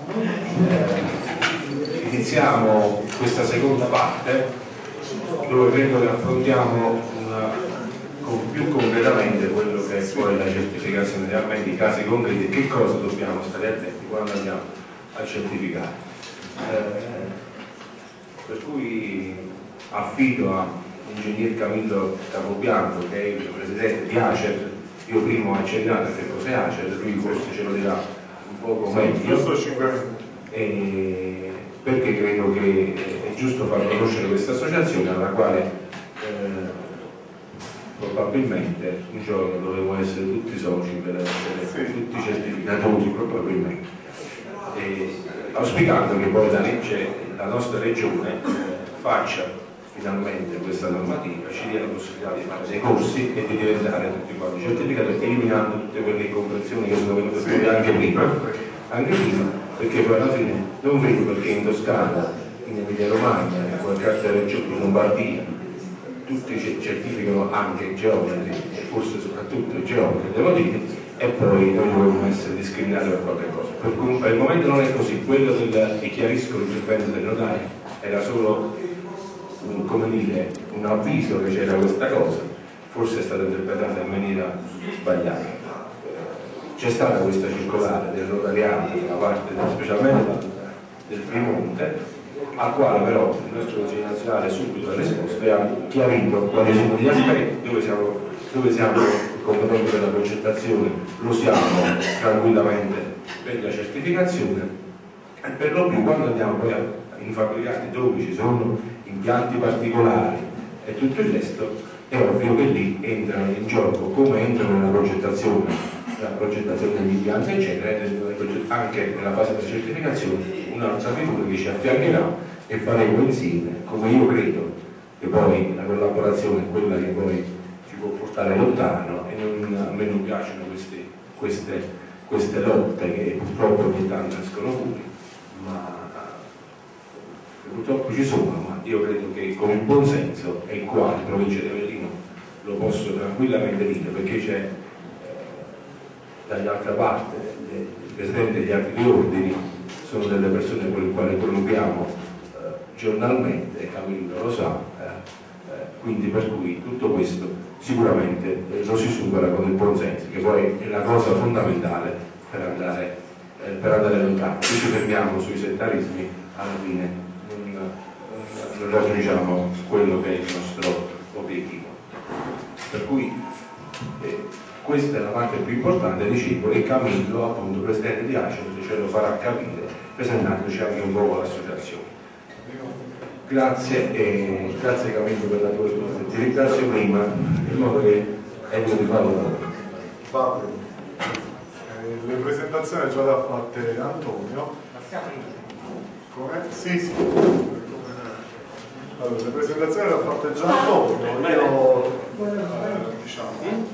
Iniziamo questa seconda parte dove credo che affrontiamo più concretamente quello che è poi la certificazione, realmente i casi concreti e che cosa dobbiamo stare attenti quando andiamo a certificare. Per cui affido a ingegner Camillo Capobianco, che è il presidente di ACER. Io prima ho accennato che cos'è ACER, lui forse ce lo dirà un poco meglio, perché credo che è giusto far conoscere questa associazione alla quale probabilmente un giorno dovremo essere tutti soci per essere tutti certificatori, probabilmente, auspicando che poi la nostra regione faccia finalmente questa normativa, ci dia la possibilità di fare dei corsi e di diventare tutti quanti certificati, eliminando tutte quelle incomprensioni che sono venute fuori anche prima, perché poi alla fine non vedo perché in Toscana, in Emilia Romagna, in qualche altra regione, in Lombardia, tutti certificano anche i geometri e forse soprattutto i geometri, devo dire, e poi noi dovremmo essere discriminati per qualche cosa. Per il momento non è così, quello e chiarisco l'intervento del notaio era solo un avviso che c'era questa cosa, forse è stata interpretata in maniera sbagliata. C'è stata questa circolare del notariato da parte specialmente del Piemonte, al quale però il nostro Consiglio nazionale subito ha risposto e ha chiarito quali sono gli aspetti, dove siamo competenti per la progettazione, lo siamo tranquillamente per la certificazione, e per lo più quando andiamo poi in fabbricati dove ci sono impianti particolari e tutto il resto, è ovvio che lì entrano in gioco, come entrano nella progettazione degli impianti eccetera, anche nella fase di certificazione un'altra figura che ci affiancherà e faremo insieme, come io credo che poi la collaborazione è quella che poi ci può portare lontano, e a me non piacciono queste lotte che purtroppo ogni tanto escono fuori, ma purtroppo ci sono, ma io credo che con il buon senso, e qua in provincia di Avellino lo posso tranquillamente dire, perché c'è dall'altra parte il presidente degli altri ordini, sono delle persone con le quali colloquiamo giornalmente, e Camillo lo sa, quindi per cui tutto questo sicuramente lo si supera con il buon senso, che poi è la cosa fondamentale per andare lontano. Se ci fermiamo sui settarismi, alla fine non raggiungiamo quello che è il nostro obiettivo. Per cui questa è la parte più importante, dicevo, e Camillo, appunto presidente di ACER, ce lo farà capire presentandoci anche un po' l'associazione. Grazie, e grazie Camillo per la tua risposta. Ti ringrazio prima, in modo che è di farlo. Fabio, le presentazioni già le ha fatte Antonio. Come? Sì. Allora, le presentazioni le ha fatte già Antonio. Io diciamo.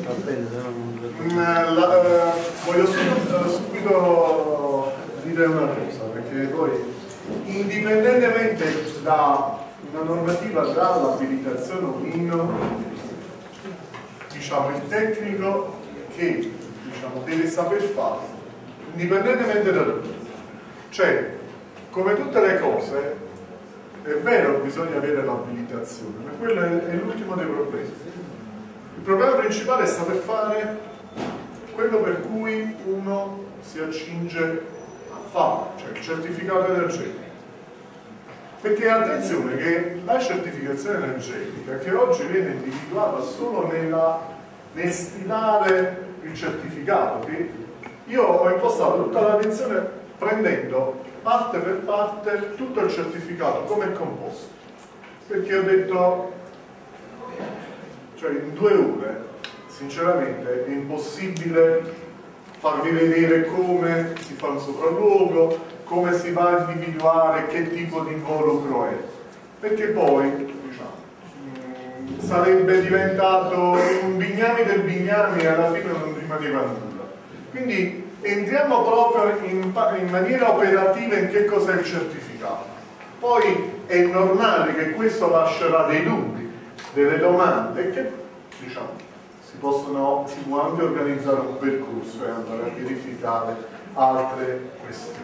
Voglio subito dire una cosa, perché poi indipendentemente da una normativa dall'abilitazione o meno, diciamo il tecnico che deve saper fare, indipendentemente da tutto, cioè come tutte le cose è vero che bisogna avere l'abilitazione, ma quello è l'ultimo dei problemi. Il problema principale è saper fare quello per cui uno si accinge a fare, cioè il certificato energetico. Perché attenzione che la certificazione energetica, che oggi viene individuata solo nel stilare il certificato, che io ho impostato tutta l'attenzione prendendo parte per parte tutto il certificato, come è composto. Perché ho detto, cioè in 2 ore, sinceramente è impossibile farvi vedere come si fa un sopralluogo, come si va a individuare che tipo di involucro è, perché poi sarebbe diventato un bignami del bignami e alla fine non rimaneva nulla. Quindi entriamo proprio in maniera operativa in che cos'è il certificato. Poi è normale che questo lascerà dei dubbi, delle domande che si può anche organizzare un percorso e andare a verificare altre questioni.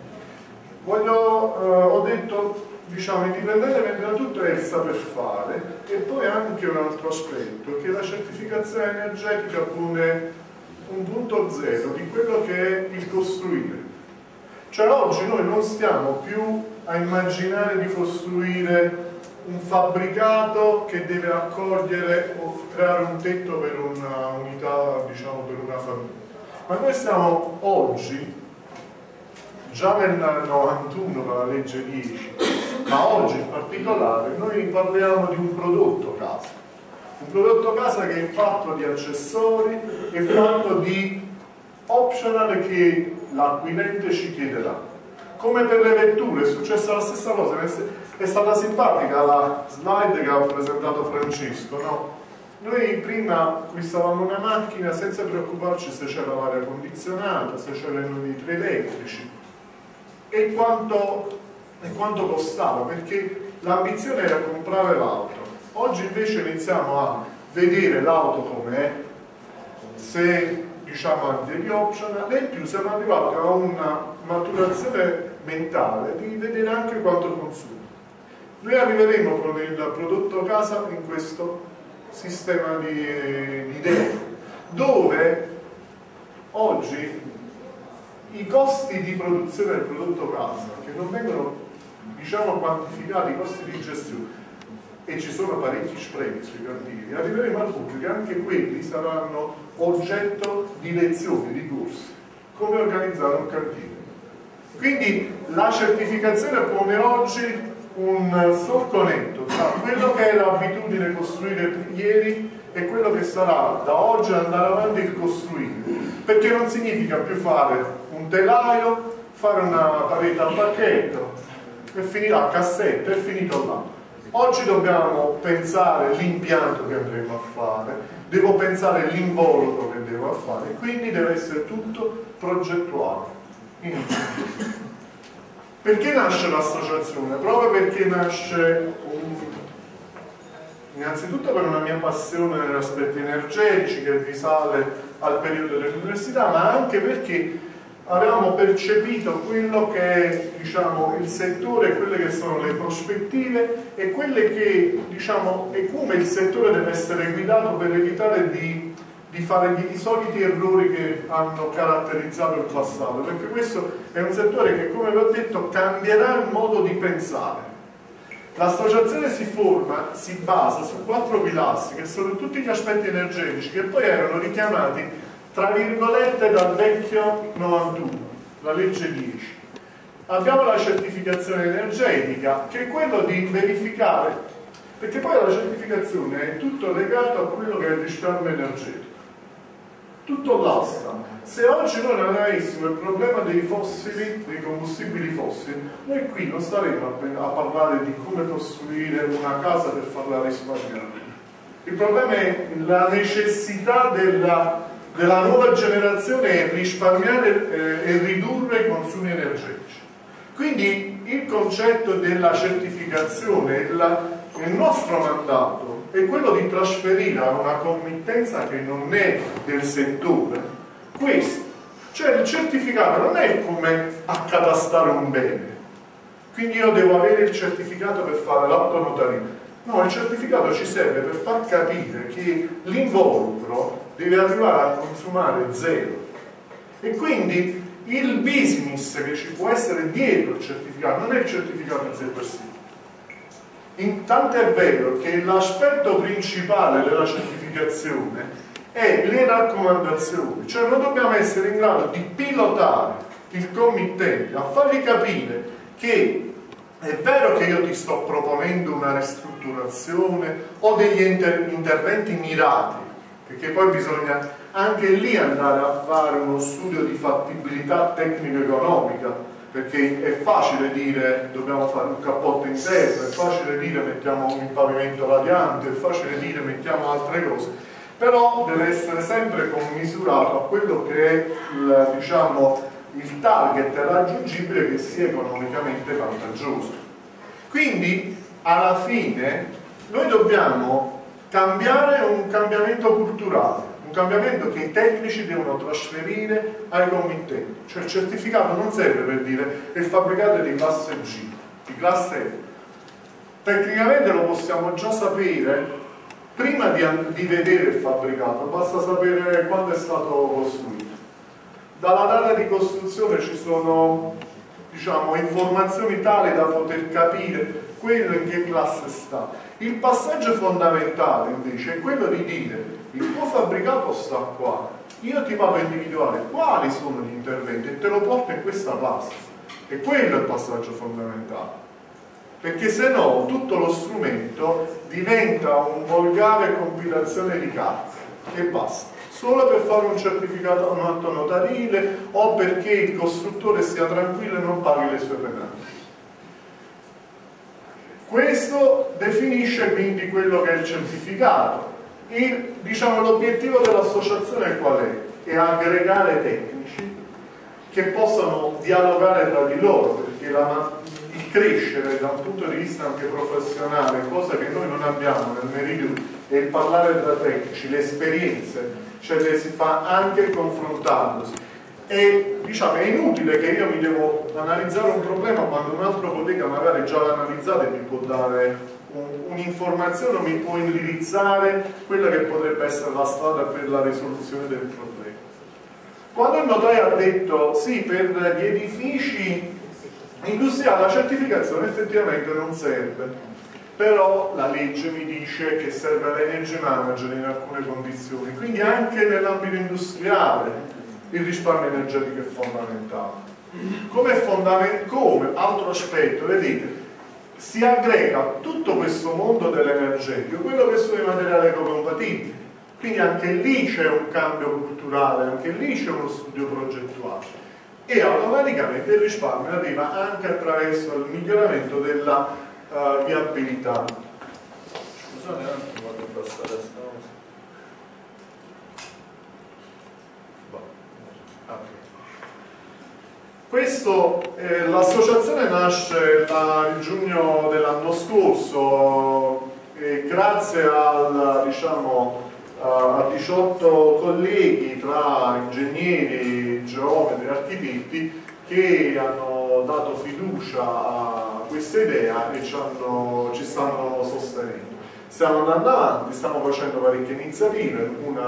Ho detto, diciamo, indipendentemente da tutto è il saper fare, e poi anche un altro aspetto, che la certificazione energetica pone un punto zero di quello che è il costruire. Cioè oggi noi non stiamo più a immaginare di costruire un fabbricato che deve accogliere o creare un tetto per una unità, diciamo, per una famiglia. Ma noi stiamo oggi, già nel 91 con la legge 10, ma oggi in particolare, noi parliamo di un prodotto casa. Un prodotto casa che è fatto di accessori, è fatto di optional che l'acquirente ci chiederà. Come per le vetture è successa la stessa cosa, è stata simpatica la slide che ha presentato Francesco, no? Noi prima acquistavamo una macchina senza preoccuparci se c'era l'aria condizionata, se c'erano i litri elettrici e quanto costava, perché l'ambizione era comprare l'auto. Oggi invece iniziamo a vedere l'auto com'è, se diciamo ha degli optional, e in più siamo arrivati a una maturazione mentale di vedere anche quanto consuma. Noi arriveremo con il prodotto casa in questo sistema di idee, dove oggi i costi di produzione del prodotto casa, che non vengono, diciamo, quantificati, i costi di gestione, e ci sono parecchi sprechi sui cantieri, arriveremo al punto che anche quelli saranno oggetto di lezioni, di corsi, come organizzare un cantiere. Quindi la certificazione pone oggi un solco netto tra quello che era abitudine costruire ieri e quello che sarà da oggi andare avanti il costruire, perché non significa più fare un telaio, fare una parete a pacchetto e finirà a cassetta, è finito là. Oggi dobbiamo pensare l'impianto che andremo a fare, devo pensare l'involucro che devo fare, quindi deve essere tutto progettuale. Perché nasce l'associazione? Proprio perché nasce innanzitutto per una mia passione negli aspetti energetici che risale al periodo dell'università, ma anche perché avevamo percepito quello che è, diciamo, il settore, quelle che sono le prospettive e quelle che, diciamo, e come il settore deve essere guidato per evitare di fare i soliti errori che hanno caratterizzato il passato, perché questo è un settore che, come vi ho detto, cambierà il modo di pensare. L'associazione si basa su 4 pilastri che sono tutti gli aspetti energetici che poi erano richiamati tra virgolette dal vecchio 91, la legge 10. Abbiamo la certificazione energetica, che è quello di verificare, perché poi la certificazione è tutto legato a quello che è il risparmio energetico. Tutto là sta. Se oggi noi non avessimo il problema dei fossili, dei combustibili fossili, noi qui non staremo a parlare di come costruire una casa per farla risparmiare. Il problema è la necessità della nuova generazione è risparmiare e ridurre i consumi energetici. Quindi il concetto della certificazione, il nostro mandato è quello di trasferire a una committenza che non è del settore questo. Cioè il certificato non è come accatastare un bene, quindi io devo avere il certificato per fare l'atto notarile. No, il certificato ci serve per far capire che l'involucro deve arrivare a consumare zero, e quindi il business che ci può essere dietro il certificato non è il certificato in sé per sé. Tanto è vero che l'aspetto principale della certificazione è le raccomandazioni, cioè noi dobbiamo essere in grado di pilotare il committente, a fargli capire che è vero che io ti sto proponendo una ristrutturazione o degli interventi mirati, perché poi bisogna anche lì andare a fare uno studio di fattibilità tecnico-economica, perché è facile dire dobbiamo fare un cappotto interno, è facile dire mettiamo un pavimento radiante, è facile dire mettiamo altre cose, però deve essere sempre commisurato a quello che è il target raggiungibile, che sia economicamente vantaggioso. Quindi alla fine noi dobbiamo cambiare un cambiamento culturale un cambiamento che i tecnici devono trasferire ai committenti. Cioè il certificato non serve per dire che il fabbricato è di classe G, di classe E. Tecnicamente lo possiamo già sapere prima di vedere il fabbricato, basta sapere quando è stato costruito. Dalla data di costruzione ci sono, diciamo, informazioni tali da poter capire quello in che classe sta. Il passaggio fondamentale invece è quello di dire: il tuo fabbricato sta qua, io ti vado a individuare quali sono gli interventi e te lo porto in questa classe. E quello è il passaggio fondamentale, perché se no tutto lo strumento diventa un volgare compilazione di carte e basta, solo per fare un certificato, un atto notarile o perché il costruttore sia tranquillo e non paghi le sue penali. Questo definisce quindi quello che è il certificato. Diciamo, l'obiettivo dell'associazione qual è? È aggregare tecnici che possano dialogare tra di loro, perché il crescere da un punto di vista anche professionale, cosa che noi non abbiamo nel meridione, è il parlare tra tecnici, le esperienze, cioè le si fa anche confrontandosi. E diciamo, è inutile che io mi devo analizzare un problema quando un altro collega magari già l'ha analizzato e mi può dare un'informazione o mi può indirizzare quella che potrebbe essere la strada per la risoluzione del problema. Quando il notaio ha detto sì, per gli edifici industriali la certificazione effettivamente non serve, però la legge mi dice che serve all'energy manager in alcune condizioni, quindi anche nell'ambito industriale il risparmio energetico è fondamentale. Come altro aspetto, vedete, si aggrega tutto questo mondo dell'energetico, quello che sono i materiali ecocompatibili, quindi anche lì c'è un cambio culturale, anche lì c'è uno studio progettuale e automaticamente il risparmio arriva anche attraverso il miglioramento della viabilità. Scusate un attimo, vado a passare a sta cosa. Questo, l'associazione nasce il giugno dell'anno scorso grazie al, diciamo, a 18 colleghi tra ingegneri, geometri e architetti che hanno dato fiducia a questa idea e ci stanno sostenendo. Stiamo andando avanti, stiamo facendo parecchie iniziative, una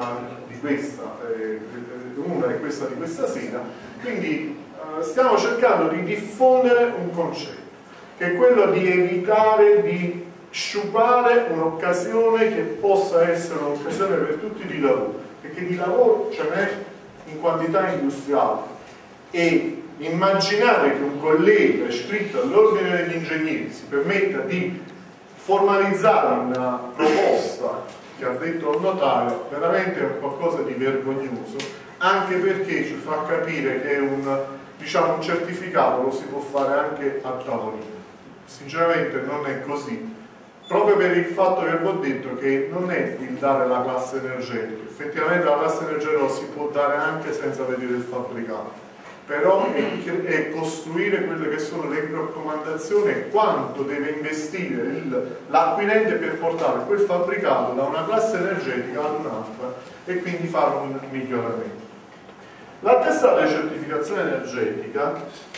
è questa di questa sera, quindi stiamo cercando di diffondere un concetto, che è quello di evitare di sciupare un'occasione che possa essere un'occasione per tutti di lavoro, perché di lavoro ce n'è in quantità industriale, e immaginare che un collega iscritto all'ordine degli ingegneri si permetta di formalizzare una proposta che ha detto il notaio veramente è qualcosa di vergognoso, anche perché ci fa capire che un certificato lo si può fare anche a tavolino. Sinceramente non è così, proprio per il fatto che vi ho detto che non è il dare la classe energetica, effettivamente la classe energetica si può dare anche senza vedere il fabbricato, però è costruire quelle che sono le raccomandazioni e quanto deve investire l'acquirente per portare quel fabbricato da una classe energetica ad un'altra e quindi fare un miglioramento. L'attestato di certificazione energetica,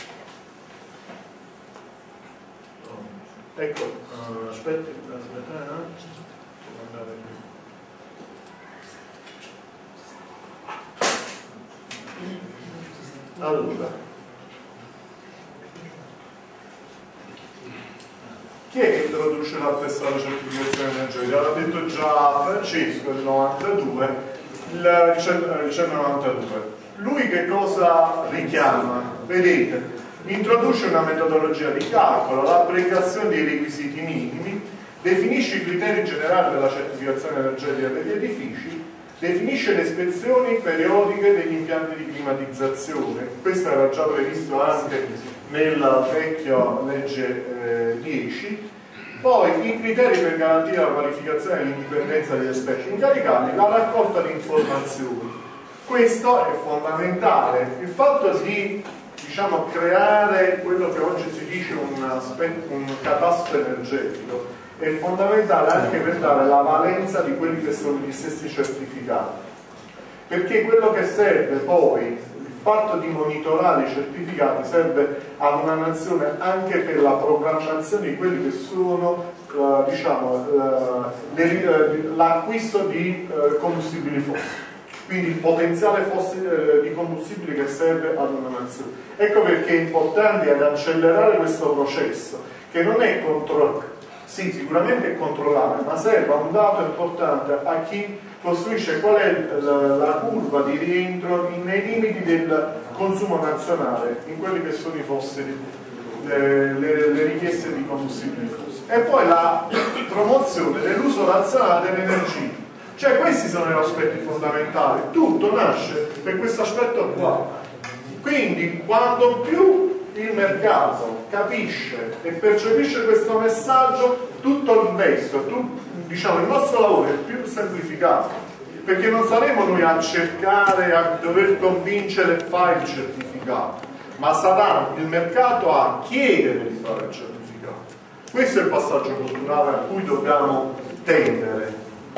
ecco, aspetta un attimo. Allora, chi è che introduce l'attestato di certificazione energetica? L'ha detto già Francesco, il 92, il 92. Lui che cosa richiama? Vedete, introduce una metodologia di calcolo, l'applicazione dei requisiti minimi, definisce i criteri generali della certificazione energetica degli edifici, definisce le ispezioni periodiche degli impianti di climatizzazione. Questo era già previsto anche nella vecchia legge 10. Poi i criteri per garantire la qualificazione e l'indipendenza degli esperti incaricati, la raccolta di informazioni. Questo è fondamentale. Il fatto di creare quello che oggi si dice un catasto energetico è fondamentale anche per dare la valenza di quelli che sono gli stessi certificati. perché quello che serve poi, il fatto di monitorare i certificati, serve ad una nazione anche per la programmazione di quelli che sono l'acquisto di combustibili fossili, quindi il potenziale di combustibili che serve ad una nazione. Ecco perché è importante ad accelerare questo processo, che non è sì, sicuramente è controllare, ma serve un dato importante a chi costruisce qual è la curva di rientro nei limiti del consumo nazionale in quelli che sono i fossili, le richieste di combustibili fossili. E poi la promozione dell'uso razionale dell'energia. Cioè questi sono gli aspetti fondamentali, tutto nasce per questo aspetto qua. Quindi quanto più il mercato capisce e percepisce questo messaggio, tutto il resto, il nostro lavoro è più semplificato, perché non saremo noi a cercare, a dover convincere e fare il certificato, ma sarà il mercato a chiedere di fare il certificato. Questo è il passaggio culturale a cui dobbiamo tendere.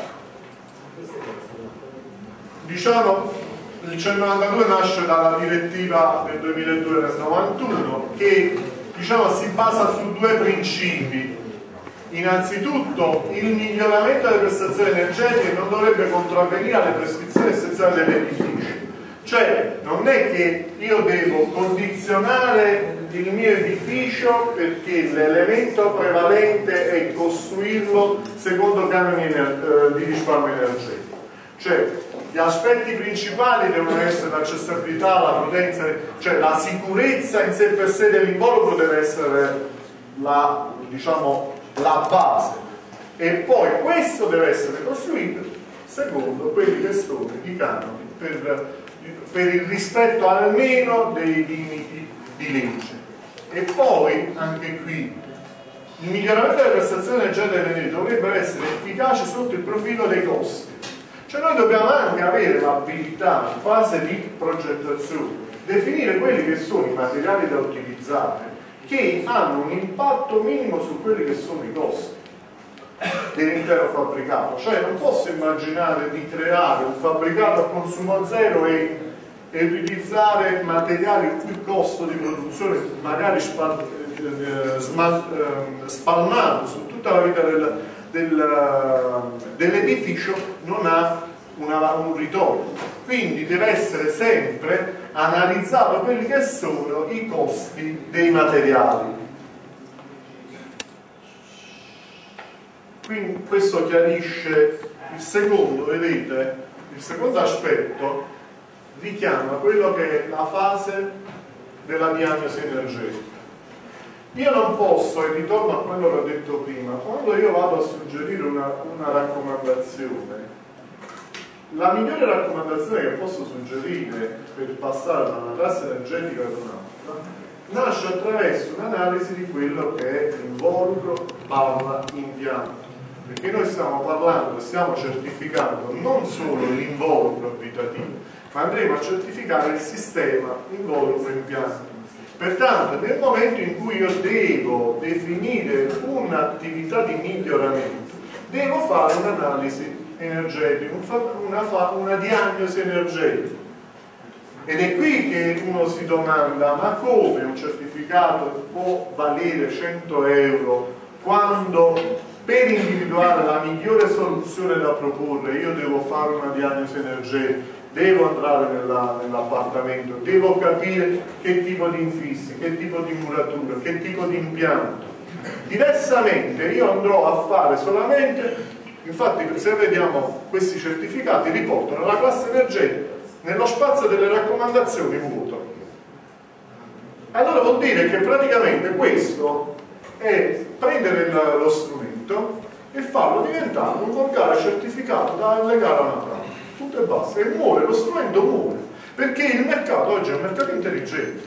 Diciamo, il 192 nasce dalla direttiva del 2002 del 91 che si basa su due principi. Innanzitutto il miglioramento delle prestazioni energetiche non dovrebbe contravvenire alle prescrizioni essenziali dell'edificio, cioè non è che io devo condizionare il mio edificio perché l'elemento prevalente è costruirlo secondo canoni di risparmio energetico, cioè gli aspetti principali devono essere l'accessibilità, la prudenza, cioè la sicurezza in sé per sé dell'involucro deve essere la base, e poi questo deve essere costruito secondo quelli che sono i canoni per il rispetto almeno dei limiti di legge. E poi anche qui il miglioramento delle prestazioni energetiche dell'energia dovrebbe essere efficace sotto il profilo dei costi. Cioè noi dobbiamo anche avere l'abilità in fase di progettazione, definire quelli che sono i materiali da utilizzare che hanno un impatto minimo su quelli che sono i costi dell'intero fabbricato. Cioè non posso immaginare di creare un fabbricato a consumo zero e utilizzare materiali il cui costo di produzione magari spalmato su tutta la vita dell'edificio non ha un ritorno. Quindi deve essere sempre analizzato quelli che sono i costi dei materiali. Quindi questo chiarisce il secondo, vedete, il secondo aspetto richiama quello che è la fase della diagnosi energetica. Io non posso, e ritorno a quello che ho detto prima, quando io vado a suggerire una raccomandazione, la migliore raccomandazione che posso suggerire per passare da una classe energetica ad un'altra nasce attraverso un'analisi di quello che è l'involucro impianto, perché noi stiamo parlando, stiamo certificando non solo l'involucro abitativo, ma andremo a certificare il sistema involucro impianto. Pertanto nel momento in cui io devo definire un'attività di miglioramento, devo fare un'analisi energetica, una diagnosi energetica. Ed è qui che uno si domanda: ma come un certificato può valere 100 euro quando per individuare la migliore soluzione da proporre io devo fare una diagnosi energetica, devo andare nell'appartamento, devo capire che tipo di infissi, che tipo di muratura, che tipo di impianto. Diversamente io andrò a fare solamente, infatti se vediamo questi certificati riportano la classe energetica nello spazio delle raccomandazioni vuoto. Allora vuol dire che praticamente questo è prendere lo strumento e farlo diventare un volgare certificato da legare a una trama. Tutto e basta, e muore, lo strumento muore, perché il mercato oggi è un mercato intelligente.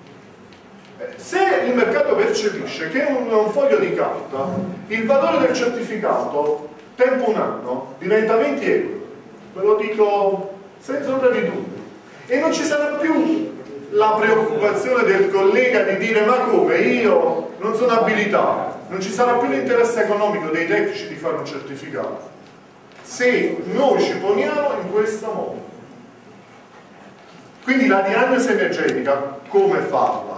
Se il mercato percepisce che un foglio di carta, il valore del certificato tempo un anno diventa 20 euro, ve lo dico senza ombra di dubbio, e non ci sarà più la preoccupazione del collega di dire: ma come, io non sono abilitato, non ci sarà più l'interesse economico dei tecnici di fare un certificato, se noi ci poniamo in questo modo. Quindi la diagnosi energetica come farla?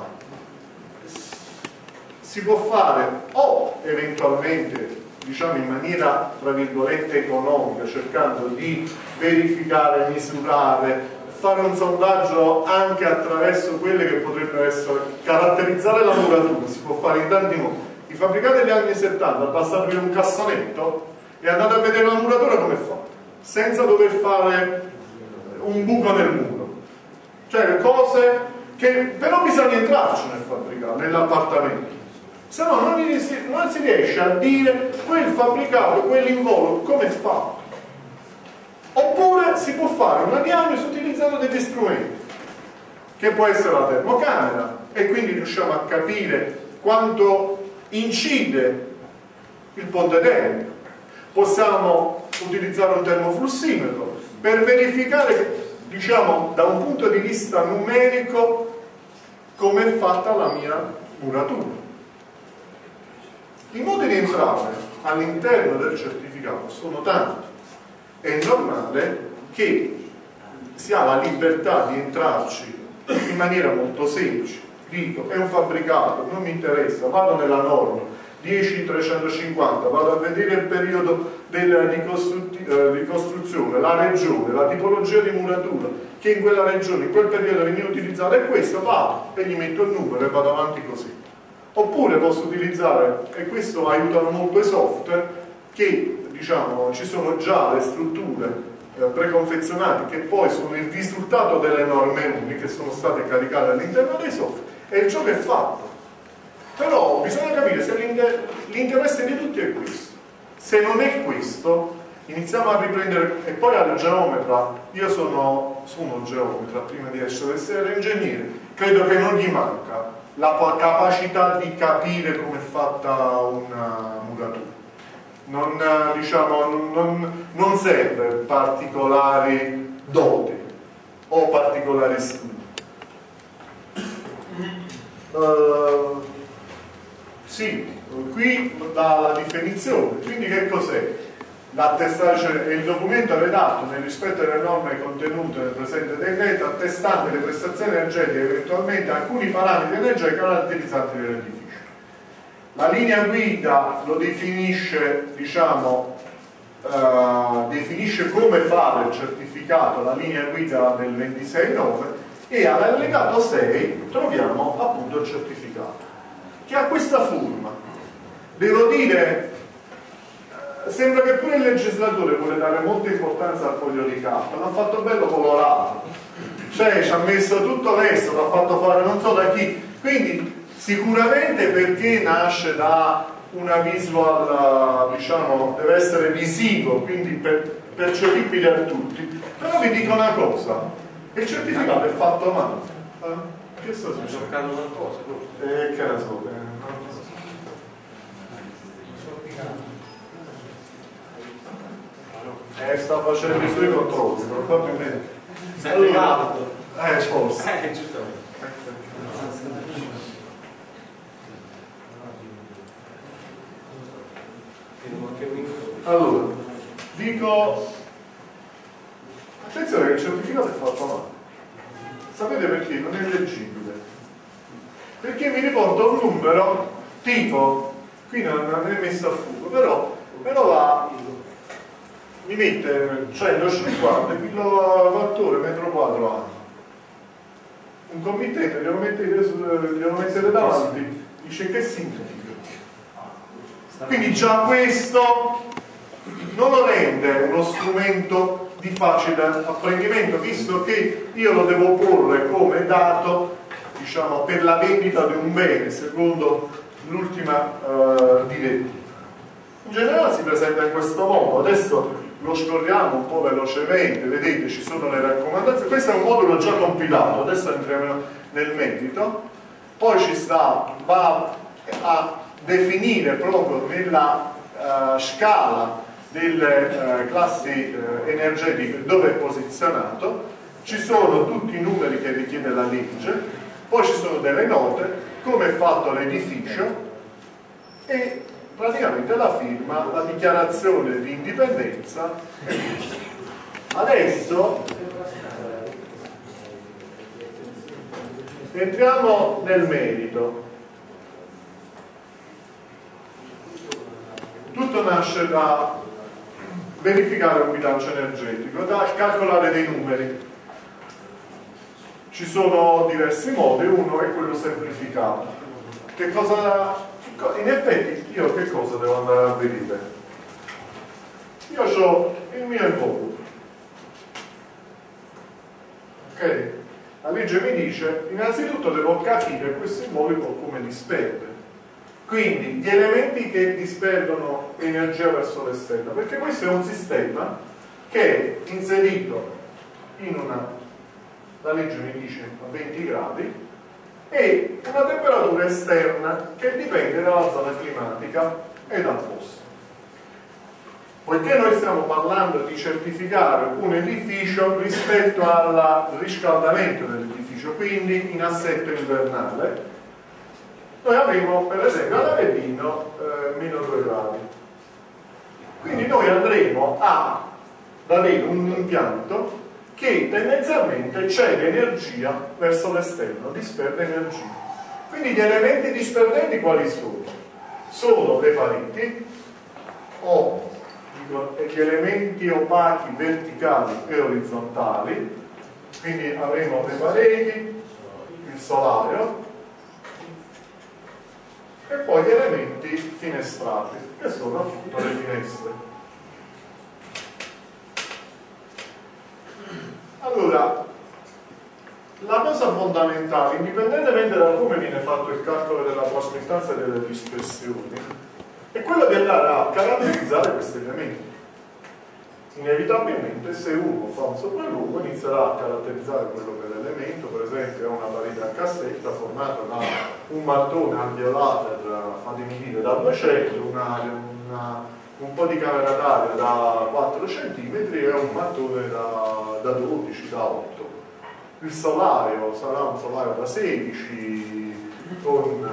Si può fare o eventualmente, diciamo, in maniera tra virgolette economica, cercando di verificare, misurare, fare un sondaggio anche attraverso quelle che potrebbero essere, caratterizzare la muratura. Si può fare in tanti modi. I fabbricati degli anni 70 basta aprire un cassonetto e andate a vedere la muratura come è fatta, senza dover fare un buco nel muro, cioè cose che però bisogna entrarci nel fabbricato, nell'appartamento, se no non si riesce a dire quel fabbricato, quell'involucro come è fatto. Oppure si può fare una diagnosi utilizzando degli strumenti, che può essere la termocamera, e quindi riusciamo a capire quanto incide il ponte termico. Possiamo utilizzare un termoflussimetro per verificare, diciamo, da un punto di vista numerico come è fatta la mia muratura. I modi di entrare all'interno del certificato sono tanti. È normale che si ha la libertà di entrarci in maniera molto semplice. Dico, è un fabbricato, non mi interessa, vado nella norma 10.350, vado a vedere il periodo di costruzione, la regione, la tipologia di muratura che in quella regione, in quel periodo veniva utilizzata, e questo vado e gli metto il numero e vado avanti così. Oppure posso utilizzare, e questo aiutano molto i software, che diciamo ci sono già le strutture preconfezionate che poi sono il risultato delle norme uniche che sono state caricate all'interno dei software, e ciò che è fatto. Però bisogna capire se l'interesse di tutti è questo. Se non è questo, iniziamo a riprendere. E poi al geometra, io sono geometra prima di essere ingegnere, credo che non gli manca la capacità di capire come è fatta una muratura. Non serve particolari doti o particolari studi. Sì, qui dalla definizione, quindi che cos'è? L'attestaggio è il documento redatto nel rispetto delle norme contenute nel presente decreto, attestante le prestazioni energetiche e eventualmente alcuni parametri energetici caratterizzanti dell'edificio. La linea guida lo definisce, diciamo, definisce come fare il certificato, la linea guida del 26.9, e all'allegato 6 troviamo appunto il certificato, che ha questa forma. Devo dire, sembra che pure il legislatore vuole dare molta importanza al foglio di carta, l'ha fatto bello colorato, cioè ci ha messo tutto l'estero, l'ha fatto fare non so da chi, quindi sicuramente perché nasce da una visual, diciamo, deve essere visivo, quindi percepibile a tutti. Però vi dico una cosa, il certificato è fatto a mano. Che sto cercando una cosa? Che ne so? Sta facendo i suoi controlli, probabilmente. Allora, forse. giustamente. Allora, dico, attenzione che il certificato è fatto a mano. Sapete perché? Non è leggibile. Perché mi riporta un numero tipo, qui non è messo a fuoco, però va, mi mette 150 kWh metro quadro anno. Un committente glielo mettete davanti, dice che significa. Quindi già questo non lo rende uno strumento di facile apprendimento, visto che io lo devo porre come dato, diciamo, per la vendita di un bene secondo l'ultima direttiva. In generale si presenta in questo modo. Adesso lo scorriamo un po' velocemente, vedete ci sono le raccomandazioni. Questo è un modulo già compilato, adesso entriamo nel merito. Poi va a definire proprio nella scala delle classi energetiche dove è posizionato, ci sono tutti i numeri che richiede la legge, poi ci sono delle note, come è fatto l'edificio e praticamente la firma, la dichiarazione di indipendenza. Adesso Entriamo nel merito. Tutto nasce da verificare un bilancio energetico, da calcolare dei numeri. Ci sono diversi modi, uno è quello semplificato. In effetti io che cosa devo andare a vedere? Io ho il mio involucro. Ok? La legge mi dice, innanzitutto devo capire questo involucro come disperde. Quindi gli elementi che disperdono energia verso l'esterno, perché questo è un sistema che è inserito in la legge mi dice a 20 gradi, e una temperatura esterna che dipende dalla zona climatica e dal posto. Poiché noi stiamo parlando di certificare un edificio rispetto al riscaldamento dell'edificio, quindi in assetto invernale, noi avremo per esempio ad Avellino meno 2 gradi. Quindi noi andremo ad avere un impianto che tendenzialmente cede energia verso l'esterno, disperde energia. Quindi gli elementi disperdenti quali sono? Sono le pareti o gli elementi opachi verticali e orizzontali, quindi avremo le pareti, il solario e poi gli elementi finestrati, che sono appunto le finestre. Allora, la cosa fondamentale, indipendentemente da come viene fatto il calcolo della trasmittanza e delle dispersioni, è quello di andare a caratterizzare questi elementi. Inevitabilmente, se uno fa un sopralluogo, inizierà a caratterizzare quello che è l'elemento. Per esempio, è una parete a cassetta formata da un mattone alveolato, fatemi dire, da 200, un po' di camera d'aria da 4 cm e un mattone da 12, da 8. Il solario sarà un solario da 16 con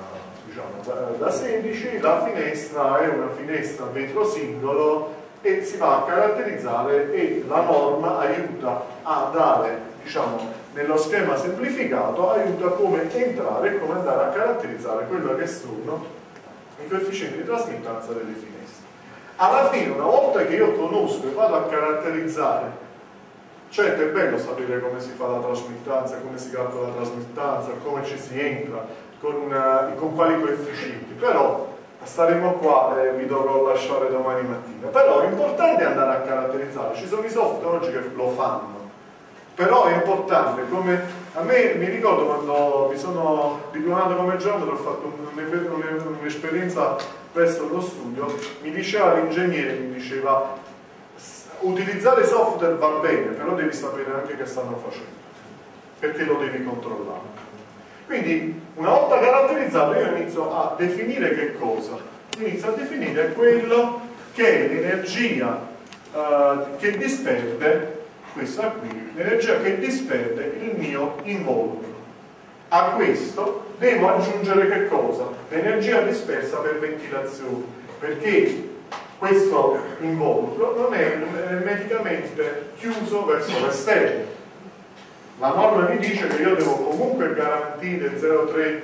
da 16, la finestra è una finestra a vetro singolo e si va a caratterizzare, e la norma aiuta a dare, nello schema semplificato, aiuta come entrare e come andare a caratterizzare quello che sono i coefficienti di trasmittanza delle finestre. Alla fine, una volta che io conosco e vado a caratterizzare, certo è bello sapere come si fa la trasmittanza, come si calcola la trasmittanza, come ci si entra, con quali coefficienti, però staremo qua e vi dovrò lasciare domani mattina. Però è importante andare a caratterizzare, ci sono i software oggi che lo fanno, però è importante, come a me mi ricordo quando mi sono diplomato come geometra, ho fatto un'esperienza presso lo studio, mi diceva l'ingegnere, mi diceva utilizzare software va bene, però devi sapere anche che stanno facendo, perché lo devi controllare. Quindi una volta caratterizzato io inizio a definire che cosa? Inizio a definire quello che è l'energia che disperde, questa qui, l'energia che disperde il mio involucro. A questo devo aggiungere che cosa? L'energia dispersa per ventilazione, perché questo involucro non è hermeticamente chiuso verso l'esterno. La norma mi dice che io devo comunque garantire 0,3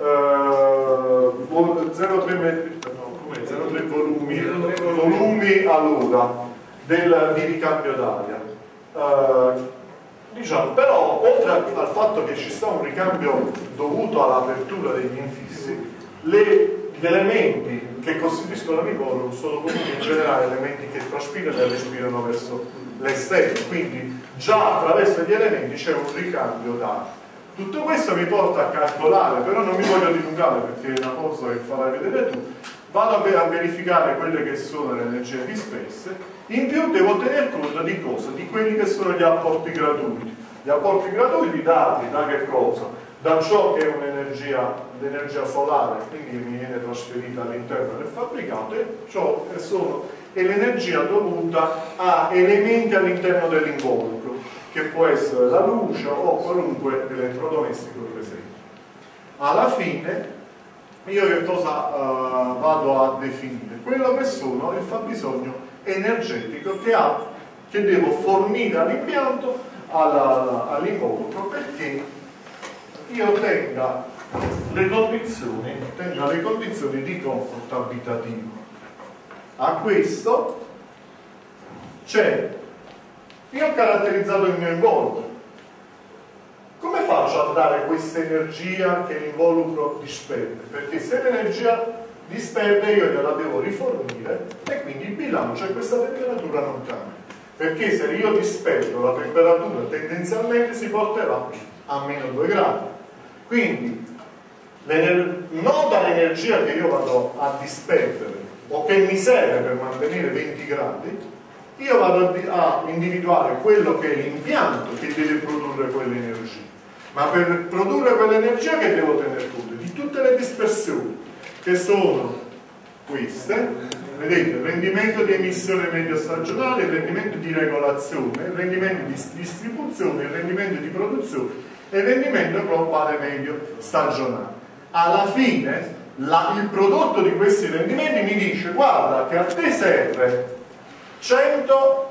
volumi all'ora di ricambio d'aria. Però oltre al fatto che ci sta un ricambio dovuto all'apertura degli infissi, gli elementi che costituiscono l'involucro sono comunque in generale elementi che traspirano e respirano verso l'esterno, quindi già attraverso gli elementi c'è un ricambio d'aria. Tutto questo mi porta a calcolare, però non mi voglio dilungare perché è una cosa che farai vedere tu. Vado a verificare quelle che sono le energie disperse, in più devo tener conto di cosa? Di quelli che sono gli apporti gratuiti. Gli apporti gratuiti dati da che cosa? Da ciò che è l'energia solare, quindi mi viene trasferita all'interno del fabbricato, e ciò che è l'energia dovuta a elementi all'interno dell'involucro, che può essere la luce o qualunque elettrodomestico presente. Alla fine io che cosa vado a definire? Quello che sono il fabbisogno energetico che devo fornire all'impianto, all'involucro, perché io tenga le condizioni di comfort abitativo. A questo io ho caratterizzato il mio involucro. Come faccio a dare questa energia che l'involucro disperde? Perché se l'energia disperde io gliela devo rifornire e quindi il bilancio e questa temperatura non cambia. Perché se io disperdo la temperatura tendenzialmente si porterà a meno 2 gradi. Quindi non dall'energia che io vado a disperdere o che mi serve per mantenere 20 gradi, io vado a individuare quello che è l'impianto che deve produrre quell'energia. Ma per produrre quell'energia che devo tenere conto? Di tutte le dispersioni, che sono queste, vedete, il rendimento di emissione medio stagionale, il rendimento di regolazione, il rendimento di distribuzione, il rendimento di produzione e il rendimento globale medio stagionale. Alla fine il prodotto di questi rendimenti mi dice: guarda che a te serve 100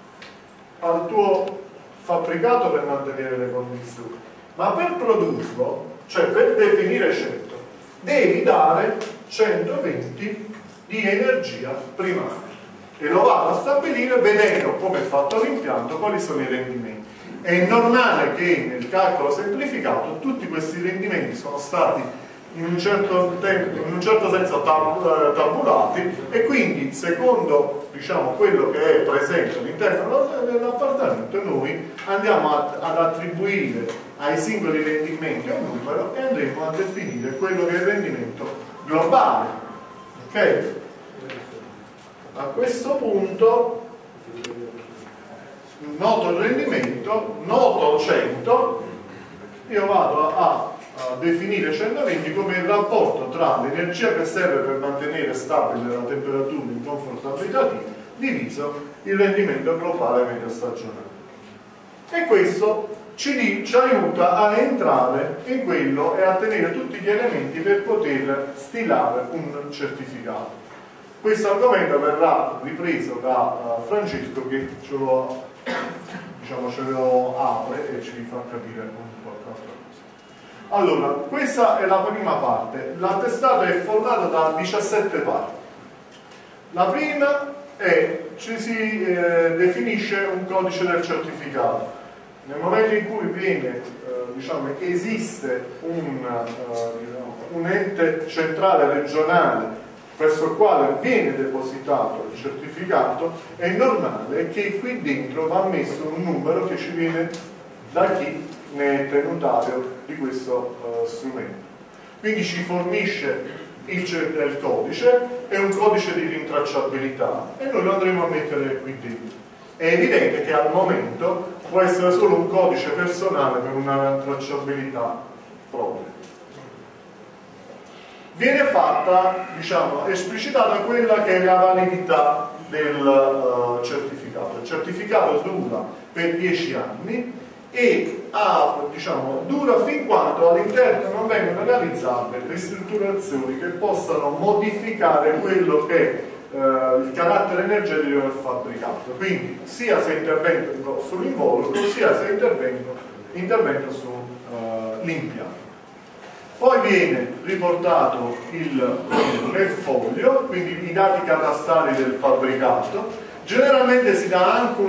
al tuo fabbricato per mantenere le condizioni, ma per produrlo, cioè per definire 100, devi dare 120 di energia primaria e lo vado a stabilire vedendo come è fatto l'impianto, quali sono i rendimenti. È normale che nel calcolo semplificato tutti questi rendimenti sono stati in un certo senso tabulati e quindi secondo, diciamo, quello che è presente all'interno dell'appartamento noi andiamo ad attribuire ai singoli rendimenti un numero e andremo a definire quello che è il rendimento globale. Ok? A questo punto noto il rendimento, noto 100, io vado a definire 120 come il rapporto tra l'energia che serve per mantenere stabile la temperatura in comfort abitativo diviso il rendimento globale medio stagionale. E questo ci aiuta a entrare in quello e a tenere tutti gli elementi per poter stilare un certificato. Questo argomento verrà ripreso da Francesco che ce lo apre e ci fa capire un po' qualcosa. Allora, questa è la prima parte. L'attestato è formato da 17 parti. La prima è ci si definisce un codice del certificato. Nel momento in cui esiste un ente centrale regionale presso il quale viene depositato il certificato, è normale che qui dentro va messo un numero che ci viene da chi ne è tenutario di questo strumento. Quindi ci fornisce il codice e un codice di rintracciabilità e noi lo andremo a mettere qui dentro. È evidente che al momento può essere solo un codice personale per una tracciabilità propria. Viene fatta, esplicitata quella che è la validità del certificato. Il certificato dura per 10 anni e dura fin quando all'interno non vengono realizzate ristrutturazioni che possano modificare quello che è il carattere energetico del fabbricato, quindi sia se intervento sull'involucro sia se intervento sull'impianto. Poi viene riportato nel foglio, quindi i dati catastali del fabbricato. Generalmente si dà anche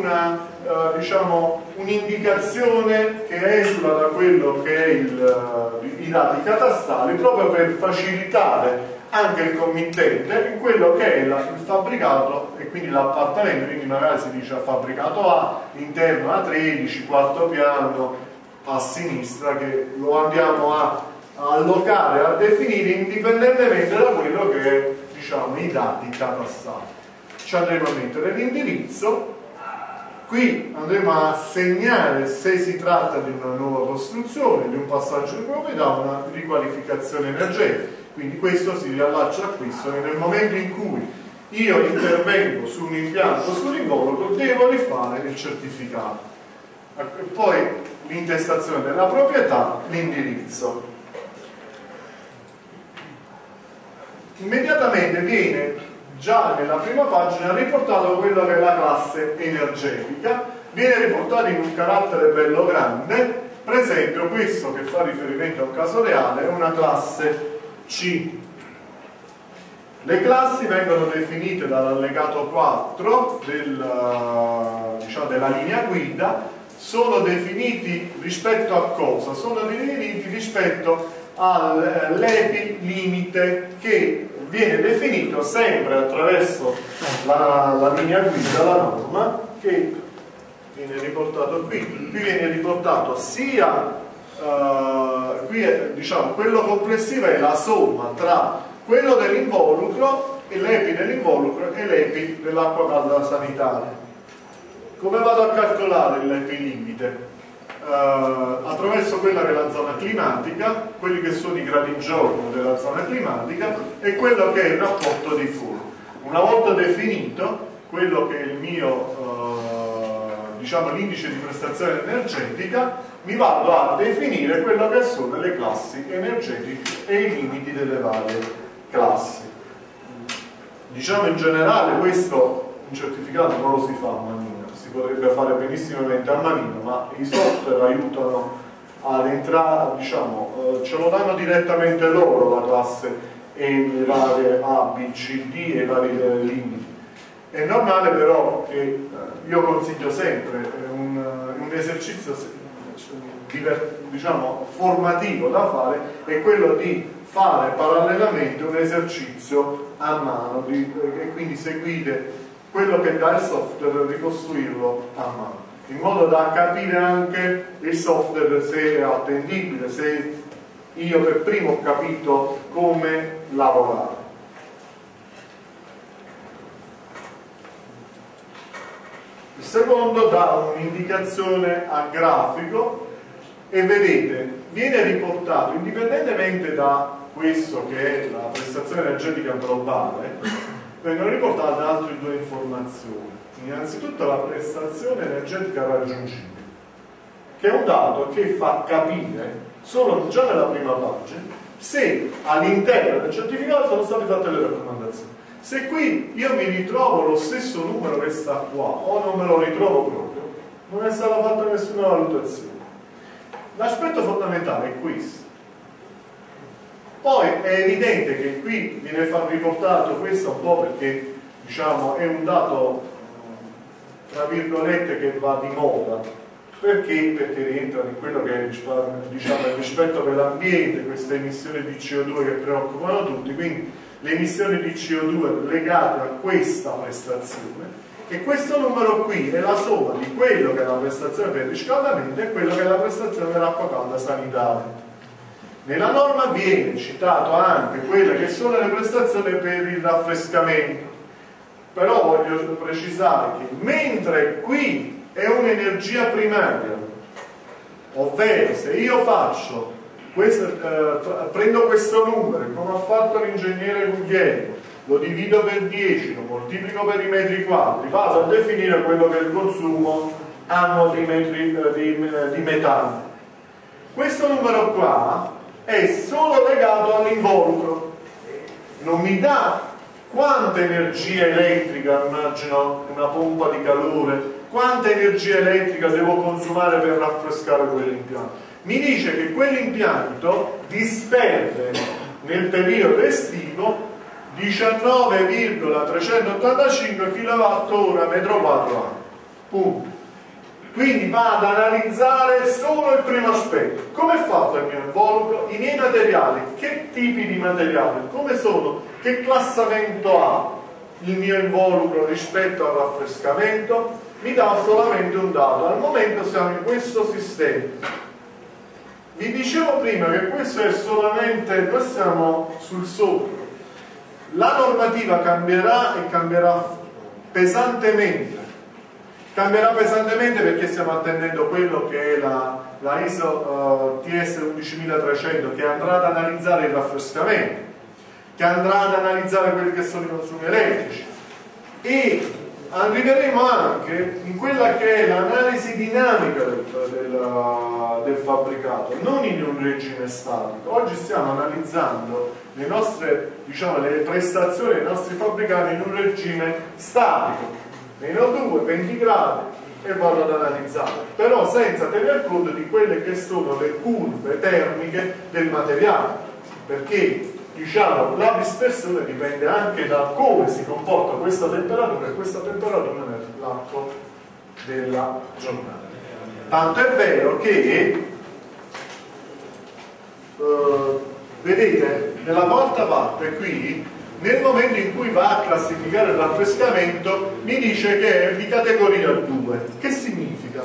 un'indicazione che esula da quello che è i dati catastali, proprio per facilitare anche il committente in quello che è il fabbricato e quindi l'appartamento, quindi magari si dice fabbricato A, interno A13, quarto piano a sinistra, che lo andiamo a allocare, a definire indipendentemente da quello che è i dati catastali. Ci andremo a mettere l'indirizzo, qui andremo a segnare se si tratta di una nuova costruzione, di un passaggio di proprietà, una riqualificazione energetica. Quindi questo si riallaccia a questo e nel momento in cui io intervengo su un impianto sull'involucro devo rifare il certificato. Poi l'intestazione della proprietà, l'indirizzo. Immediatamente viene già nella prima pagina riportato quello che è la classe energetica, viene riportato in un carattere bello grande Per esempio questo che fa riferimento a un caso reale è una classe C. Le classi vengono definite dall'allegato 4 della linea guida, sono definiti rispetto a cosa? Sono definiti rispetto all'epi limite che viene definito sempre attraverso la linea guida, la norma, che viene riportato qui. Qui viene riportato sia, diciamo, quello complessivo è la somma tra quello dell'involucro e l'epi dell'involucro e l'epi dell'acqua calda sanitaria. Come vado a calcolare l'epi limite? Attraverso quella che è la zona climatica, quelli che sono i gradi giorno della zona climatica e quello che è il rapporto di Fourier. Una volta definito quello che è il mio diciamo l'indice di prestazione energetica, mi vado a definire quello che sono le classi energetiche e i limiti delle varie classi. Diciamo in generale questo un certificato non lo si fa a manina, si potrebbe fare benissimamente a manina, ma i software aiutano ad entrare, diciamo, ce lo danno direttamente loro la classe e le varie A, B, C, D e i vari limiti. È normale però che io consiglio sempre un esercizio diciamo formativo da fare è quello di fare parallelamente un esercizio a mano e quindi seguire quello che dà il software e ricostruirlo a mano, in modo da capire anche il software se è attendibile, se io per primo ho capito come lavorare. Il secondo dà un'indicazione a grafico e vedete, viene riportato indipendentemente da questo che è la prestazione energetica globale, vengono riportate altre due informazioni. Innanzitutto la prestazione energetica raggiungibile, che è un dato che fa capire, solo già nella prima pagina, se all'interno del certificato sono state fatte le raccomandazioni. Se qui io mi ritrovo lo stesso numero che sta qua o non me lo ritrovo proprio, non è stata fatta nessuna valutazione. L'aspetto fondamentale è questo. Poi è evidente che qui viene riportato questo un po' perché diciamo è un dato tra virgolette che va di moda. Perché? Perché rientra in quello che è diciamo, il rispetto per l'ambiente, queste emissioni di CO2 che preoccupano tutti, quindi le emissioni di CO2 legate a questa prestazione, e questo numero qui è la somma di quello che è la prestazione per il riscaldamento e quello che è la prestazione dell'acqua calda sanitaria. Nella norma viene citato anche quelle che sono le prestazioni per il raffrescamento, però voglio precisare che mentre qui è un'energia primaria, ovvero se io faccio prendo questo numero come ha fatto l'ingegnere Guglielmo, lo divido per 10, lo moltiplico per i metri quadri, vado a definire quello che è il consumo annuo di metano. Questo numero qua è solo legato all'involucro, non mi dà quanta energia elettrica, immagino una pompa di calore, quanta energia elettrica devo consumare per raffrescare quell'impianto. Mi dice che quell'impianto disperde nel periodo estivo 19,385 kWh metro quadro anno. Punto. Quindi va ad analizzare solo il primo aspetto. Come è fatto il mio involucro? I miei materiali, che tipi di materiali? Come sono? Che classamento ha il mio involucro rispetto al raffrescamento? Mi dà solamente un dato. Al momento siamo in questo sistema. Vi dicevo prima che questo è solamente, noi siamo sul sopra. La normativa cambierà e cambierà pesantemente. Cambierà pesantemente perché stiamo attendendo quello che è la ISO TS 11300, che andrà ad analizzare il raffrescamento, che andrà ad analizzare quelli che sono i consumi elettrici, e arriveremo anche in quella che è l'analisi dinamica del fabbricato, non in un regime statico. Oggi stiamo analizzando le nostre, diciamo, le prestazioni dei nostri fabbricati in un regime statico, meno 2, 20 gradi, e vado ad analizzare, però senza tener conto di quelle che sono le curve termiche del materiale, perché diciamo la dispersione dipende anche da come si comporta questa temperatura e questa temperatura nell'arco della giornata. Tanto è vero che vedete nella quarta parte qui, nel momento in cui va a classificare il raffrescamento, mi dice che è di categoria 2. Che significa?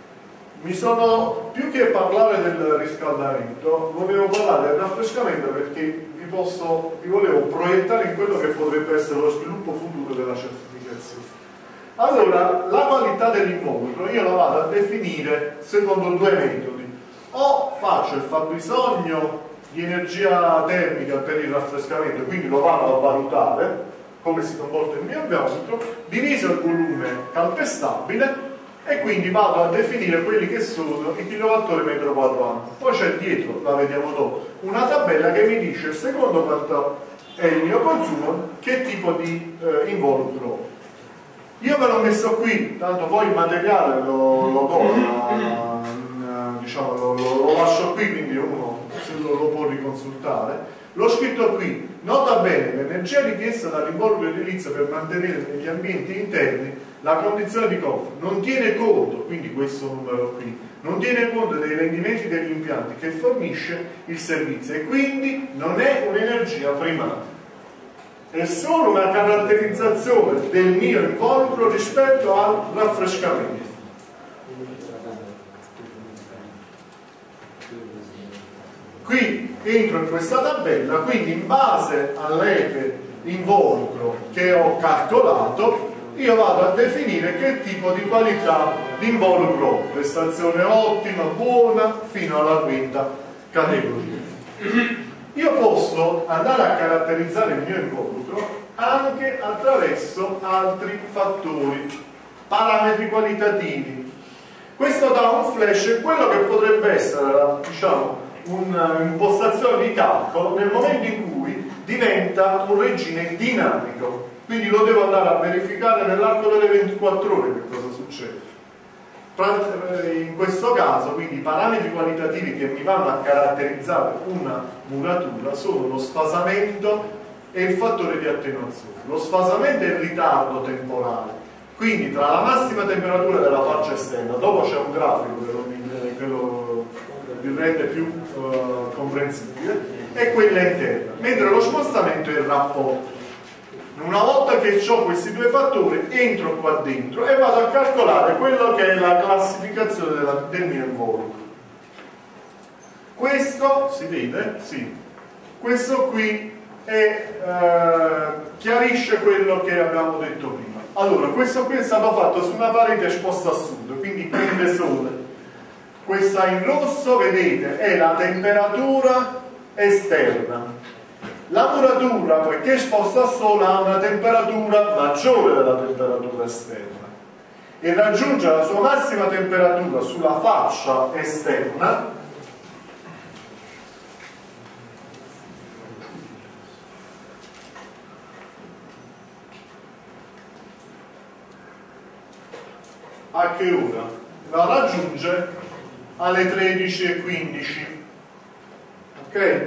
Più che parlare del riscaldamento, volevo parlare del raffrescamento perché vi volevo proiettare in quello che potrebbe essere lo sviluppo futuro della certificazione. Allora, la qualità dell'involucro io la vado a definire secondo due metodi. O faccio il fabbisogno di energia termica per il raffrescamento, quindi lo vado a valutare come si comporta il mio involucro, diviso il volume calpestabile, e quindi vado a definire quelli che sono i kWh metro quadrato. Poi c'è dietro, la vediamo dopo, una tabella che mi dice secondo quanto è il mio consumo che tipo di involucro ho. Io ve l'ho messo qui, tanto poi il materiale lo lascio qui, quindi uno se lo può riconsultare. L'ho scritto qui. Nota bene, l'energia richiesta dall'involucro edilizio per mantenere negli ambienti interni la condizione di comfort non tiene conto, quindi questo numero qui, non tiene conto dei rendimenti degli impianti che fornisce il servizio e quindi non è un'energia primaria. È solo una caratterizzazione del mio involucro rispetto al raffrescamento. Qui entro in questa tabella, quindi in base all'epe involucro che ho calcolato, io vado a definire che tipo di qualità di involucro ho, prestazione ottima, buona, fino alla quinta categoria. Io posso andare a caratterizzare il mio involucro anche attraverso altri fattori, parametri qualitativi. Questo dà un flash quello che potrebbe essere, diciamo, un'impostazione di calcolo nel momento in cui diventa un regime dinamico. Quindi lo devo andare a verificare nell'arco delle 24 ore che cosa succede. In questo caso, quindi i parametri qualitativi che mi vanno a caratterizzare una muratura sono lo sfasamento e il fattore di attenuazione. Lo sfasamento è il ritardo temporale, quindi tra la massima temperatura della faccia esterna, dopo c'è un grafico che lo rende più comprensibile, e quella interna, mentre lo spostamento è il rapporto. Una volta che ho questi due fattori, entro qua dentro e vado a calcolare quello che è la classificazione del mio involucro. Questo si vede? Sì. Questo qui chiarisce quello che abbiamo detto prima. Allora, questo qui è stato fatto su una parete esposta a sud, quindi prende sole. Questa in rosso, vedete, è la temperatura esterna. La muratura, poiché è esposta al sole, ha una temperatura maggiore della temperatura esterna e raggiunge la sua massima temperatura sulla faccia esterna a che ora? La raggiunge alle 13:15. Ok?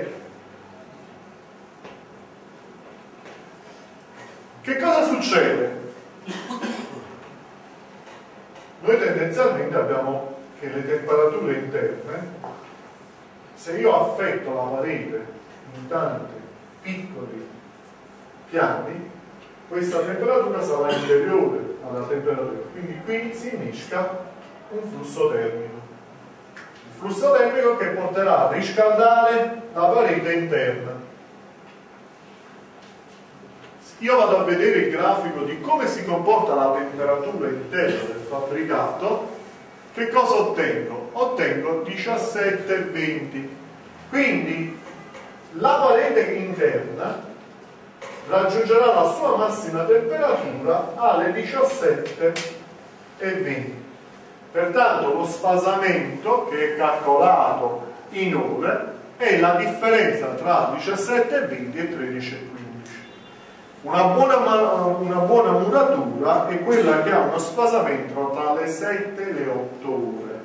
Che cosa succede? Noi tendenzialmente abbiamo che le temperature interne, se io affetto la parete in tanti piccoli piani, questa temperatura sarà inferiore alla temperatura, quindi qui si innesca un flusso termico. Il flusso termico che porterà a riscaldare la parete interna. Io vado a vedere il grafico di come si comporta la temperatura interna del fabbricato. Che cosa ottengo? Ottengo 17,20. Quindi la parete interna raggiungerà la sua massima temperatura alle 17,20. Pertanto lo sfasamento, che è calcolato in ore, è la differenza tra 17,20 e 13,15. Una buona muratura è quella che ha uno sfasamento tra le 7 e le 8 ore.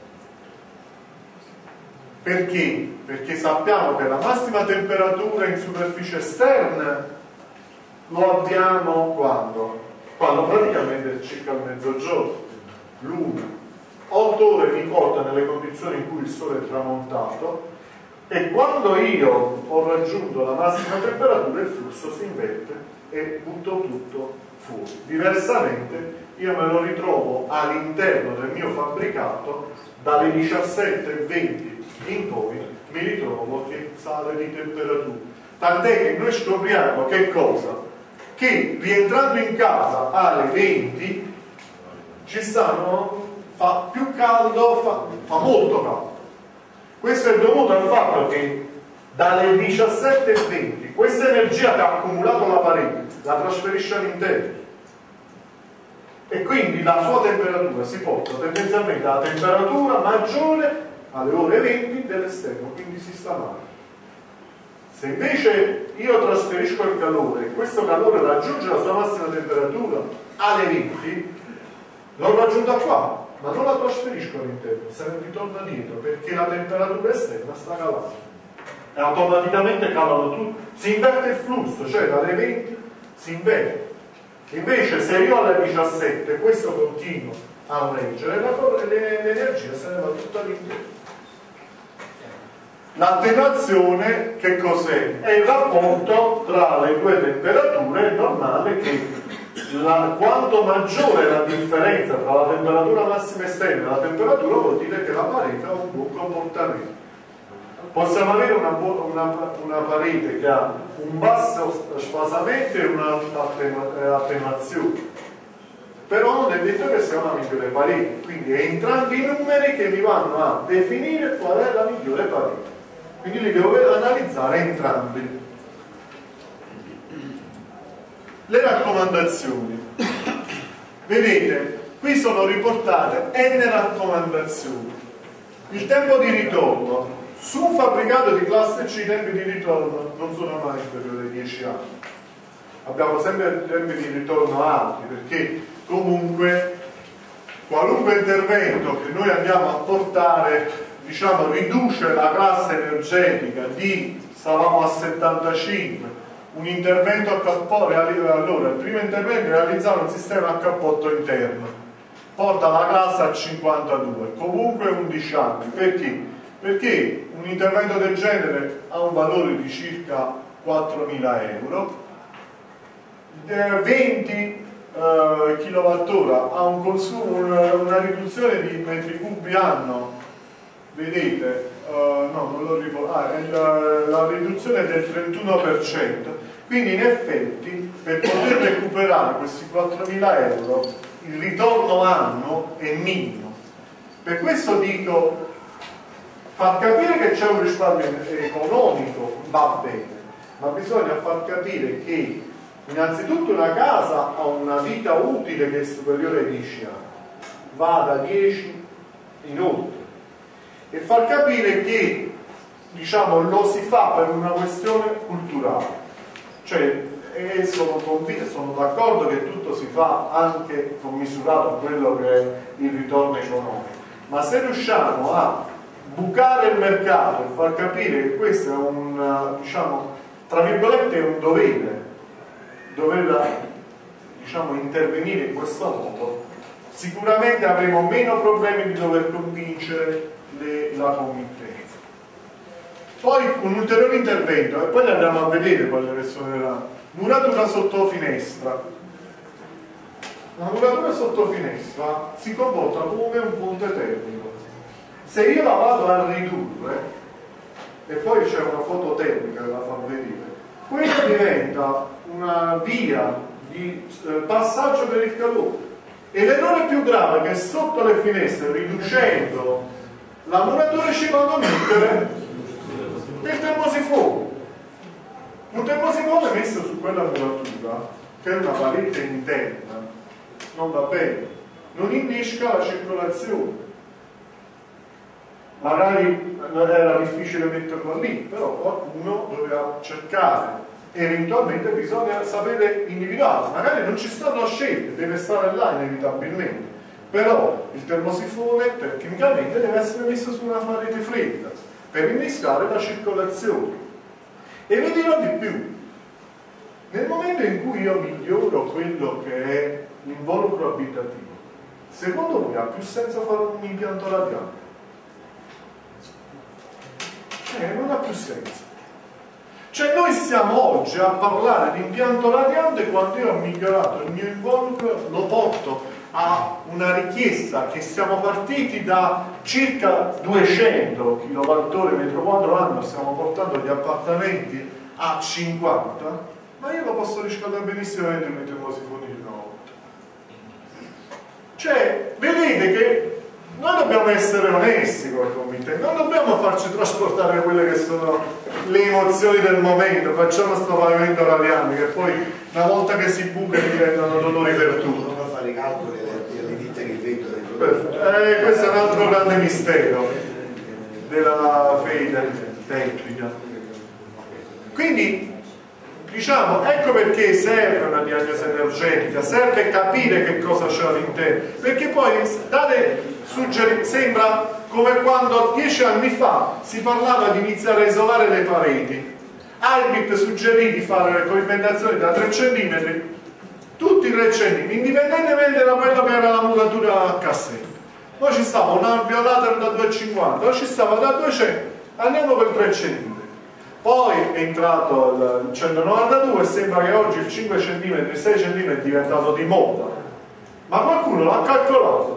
Perché? Perché sappiamo che la massima temperatura in superficie esterna lo abbiamo quando? Quando praticamente è circa il mezzogiorno, l'una. 8 ore mi porta nelle condizioni in cui il sole è tramontato, e quando io ho raggiunto la massima temperatura il flusso si inverte e butto tutto fuori. Diversamente io me lo ritrovo all'interno del mio fabbricato dalle 17:20 in poi mi ritrovo che sale di temperatura, tant'è che noi scopriamo che cosa? Che rientrando in casa alle 20 ci stanno, fa più caldo, fa molto caldo. Questo è dovuto al fatto che dalle 17:20 questa energia che ha accumulato la parete la trasferisce all'interno e quindi la sua temperatura si porta tendenzialmente alla temperatura maggiore alle ore 20 dell'esterno, quindi si sta male. Se invece io trasferisco il calore e questo calore raggiunge la sua massima temperatura alle 20, l'ho raggiunta qua, ma non la trasferisco all'interno, se ne ritorna dietro perché la temperatura esterna sta calando e automaticamente calano tutti, si inverte il flusso, cioè dalle 20 si inverte. Invece se io alle 17 questo continuo a reggere, l'energia se ne va tutta all'interno. L'attenuazione che cos'è? È il rapporto tra le due temperature. È normale che quanto maggiore è la differenza tra la temperatura massima esterna e la temperatura, vuol dire che la parete ha un buon comportamento. Possiamo avere una parete che ha un basso sfasamento e un'alta attenuazione, però non è detto che sia una migliore parete, quindi è entrambi i numeri che mi vanno a definire qual è la migliore parete, quindi li devo analizzare entrambi. Le raccomandazioni, vedete, qui sono riportate n raccomandazioni. Il tempo di ritorno su un fabbricato di classe C, i tempi di ritorno non sono mai inferiori ai 10 anni. Abbiamo sempre tempi di ritorno alti, perché comunque qualunque intervento che noi andiamo a portare, diciamo, riduce la classe energetica stavamo a 75, un intervento a cappotto, allora il primo intervento è realizzare un sistema a cappotto interno, porta la classe a 52, comunque 11 anni. Perché? Perché un intervento del genere ha un valore di circa 4.000 euro, 20 kWh ha un consumo, una riduzione di metri cubi anno, vedete, no, non lo ricordo, la riduzione è del 31%, quindi in effetti per poter recuperare questi 4.000 euro il ritorno anno è minimo. Per questo dico, far capire che c'è un risparmio economico va bene, ma bisogna far capire che innanzitutto una casa ha una vita utile che è superiore ai 10 anni, va da 10 in oltre, e far capire che, diciamo, lo si fa per una questione culturale, cioè sono d'accordo che tutto si fa anche commisurato a quello che è il ritorno economico, ma se riusciamo a bucare il mercato e far capire che questo è un, diciamo, tra virgolette, è un dovere, dover, diciamo, intervenire in questo modo, sicuramente avremo meno problemi di dover convincere la committenza. Poi un ulteriore intervento, e poi ne andiamo a vedere quelle che sono la muratura sotto finestra. La muratura sotto finestra si comporta come un ponte termico. Se io la vado a ridurre, e poi c'è una foto termica che la fa vedere, quella diventa una via di passaggio per il calore. E l'errore più grave è che sotto le finestre, riducendo la muratura, ci vanno a mettere il termosifone. Un termosifone messo su quella muratura, che è una parete interna, non va bene, non innesca la circolazione. Magari era difficile metterlo lì, però qualcuno doveva cercare eventualmente bisogna sapere individuare, magari non ci stanno scelte, deve stare là inevitabilmente, però il termosifone tecnicamente deve essere messo su una parete fredda per innescare la circolazione. E vi dirò di più, nel momento in cui io miglioro quello che è l'involucro abitativo, secondo voi ha più senso fare un impianto radiante? Non ha più senso. Cioè noi stiamo oggi a parlare di impianto radiante quando io ho migliorato il mio involucro, lo porto a una richiesta che siamo partiti da circa 200 kWh metro quadro anno, stiamo portando gli appartamenti a 50, ma io lo posso riscaldare benissimo dentro i termosifoni di una volta. Cioè, vedete che noi dobbiamo essere onesti come committente, non dobbiamo farci trasportare quelle che sono le emozioni del momento, facciamo sto pavimento radiante che poi una volta che si buca diventano dolori per tutto. Non fare i calcoli delle ditte che vendono. Questo è un altro grande mistero della fede tecnica. Quindi diciamo, ecco perché serve una diagnosi energetica, serve capire che cosa c'è all'interno, perché poi sembra come quando 10 anni fa si parlava di iniziare a isolare le pareti. Albit suggerì di fare le pavimentazioni da 3 cm, tutti 3 cm, indipendentemente da quello che era la muratura a cassetto. Poi ci stava un alveolator da 2,50, poi ci stava da 200, andiamo per 3 cm. Poi è entrato il 192 e sembra che oggi il 5 cm, 6 cm è diventato di moda. Ma qualcuno l'ha calcolato?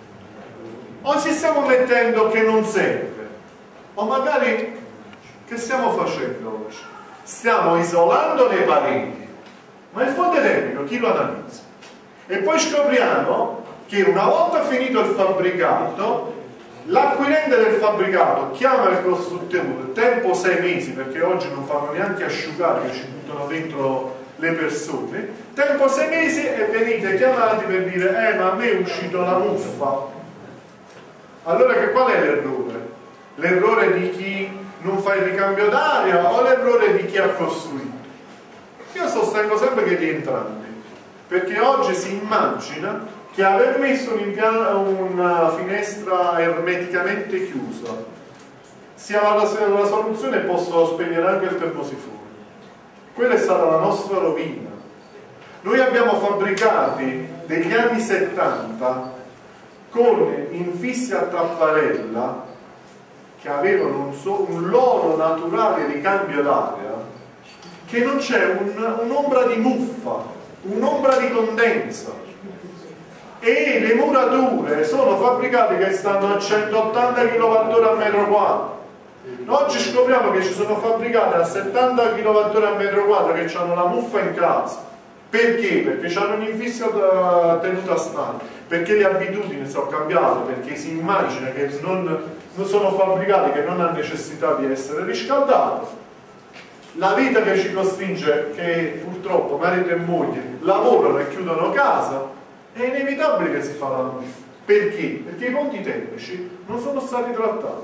O ci stiamo mettendo che non serve? O magari che stiamo facendo oggi? Stiamo isolando le pareti, ma il fonte termico chi lo analizza? E poi scopriamo che una volta finito il fabbricato, l'acquirente del fabbricato chiama il costruttore, tempo 6 mesi, perché oggi non fanno neanche asciugare, che ci buttano dentro le persone, tempo 6 mesi e venite chiamati per dire ma a me è uscito la muffa. Allora qual è l'errore? L'errore di chi non fa il ricambio d'aria o l'errore di chi ha costruito? Io sostengo sempre che di entrambi, perché oggi si immagina che aver messo una finestra ermeticamente chiusa sia la soluzione e posso spegnere anche il termosifone. Quella è stata la nostra rovina. Noi abbiamo fabbricati degli anni 70 con infissi a tapparella che avevano un loro naturale ricambio d'aria, che non c'è un'ombra di muffa, un'ombra di condensa. E le murature sono fabbricate che stanno a 180 kWh al metro quadro. Oggi scopriamo che ci sono fabbricate a 70 kWh al metro quadro che hanno la muffa in casa. Perché? Perché hanno un infisso tenuta stante, perché le abitudini sono cambiate, perché si immagina che non sono fabbricati che non hanno necessità di essere riscaldati. La vita che ci costringe, che purtroppo marito e moglie lavorano e chiudono casa, è inevitabile che si fa la modifica. Perché? Perché i conti tecnici non sono stati trattati.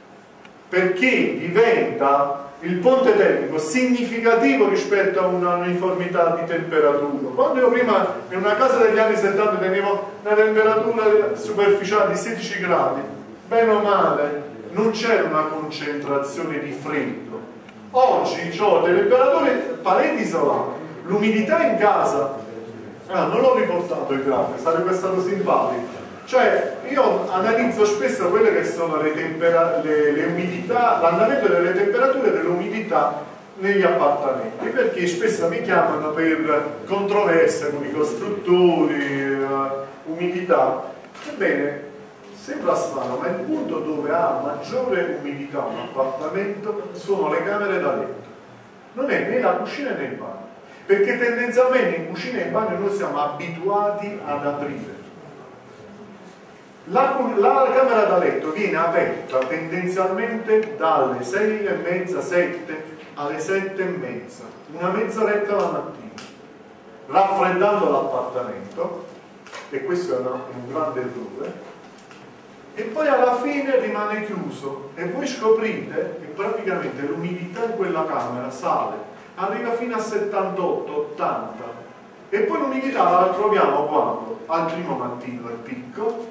Perché diventa il ponte termico significativo rispetto a un'uniformità di temperatura. Quando io prima in una casa degli anni 70 tenevo una temperatura superficiale di 16 gradi, bene o male non c'era una concentrazione di freddo. Oggi ho temperature, pareti isolate, l'umidità in casa, non l'ho riportato il grafico, sarebbe stato simpatico. Cioè io analizzo spesso quelle che sono le umidità, l'andamento delle temperature e dell'umidità negli appartamenti, perché spesso mi chiamano per controversie con i costruttori, umidità. Ebbene, sembra strano, ma il punto dove ha maggiore umidità un appartamento sono le camere da letto. Non è né la cucina né il bagno, perché tendenzialmente in cucina e in bagno noi siamo abituati ad aprire. La camera da letto viene aperta tendenzialmente dalle 6:30, 7 alle 7:30, una mezz'oretta la mattina, raffreddando l'appartamento, e questo è un grande errore, e poi alla fine rimane chiuso e voi scoprite che praticamente l'umidità in quella camera sale arriva fino a 78-80 e poi l'umidità la troviamo quando? Al primo mattino il picco,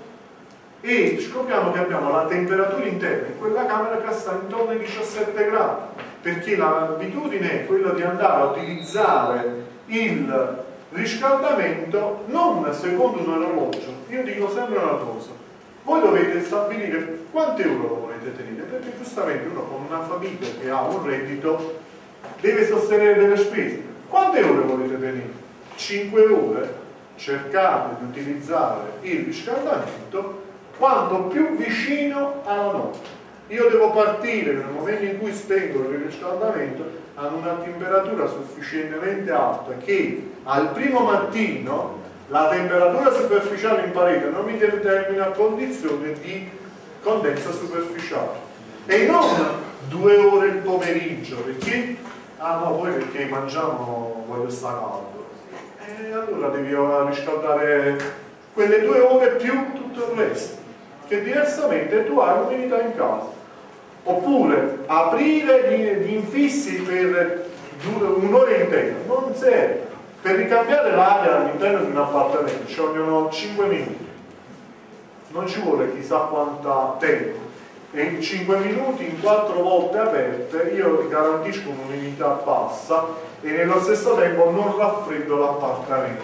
e scopriamo che abbiamo la temperatura interna in quella camera che sta intorno ai 17 gradi, perché l'abitudine è quella di andare a utilizzare il riscaldamento non secondo un orologio. Io dico sempre una cosa: voi dovete stabilire quante ore lo volete tenere, perché giustamente uno con una famiglia che ha un reddito deve sostenere delle spese. Quante ore volete tenere? 5 ore? Cercate di utilizzare il riscaldamento quanto più vicino alla notte. Io devo partire nel momento in cui spengo il riscaldamento ad una temperatura sufficientemente alta che al primo mattino la temperatura superficiale in parete non mi determina condizioni di condensa superficiale, e non 2 ore il pomeriggio, perché no, poi perché mangiamo voglio sta caldo, e allora devi riscaldare quelle 2 ore più tutto il resto, che diversamente tu hai l'umidità in casa. Oppure aprire gli infissi per un'ora intera non serve. Per ricambiare l'aria all'interno di un appartamento ci vogliono 5 minuti, non ci vuole chissà quanto tempo, e in 5 minuti in 4 volte aperte io garantisco un'umidità bassa e nello stesso tempo non raffreddo l'appartamento.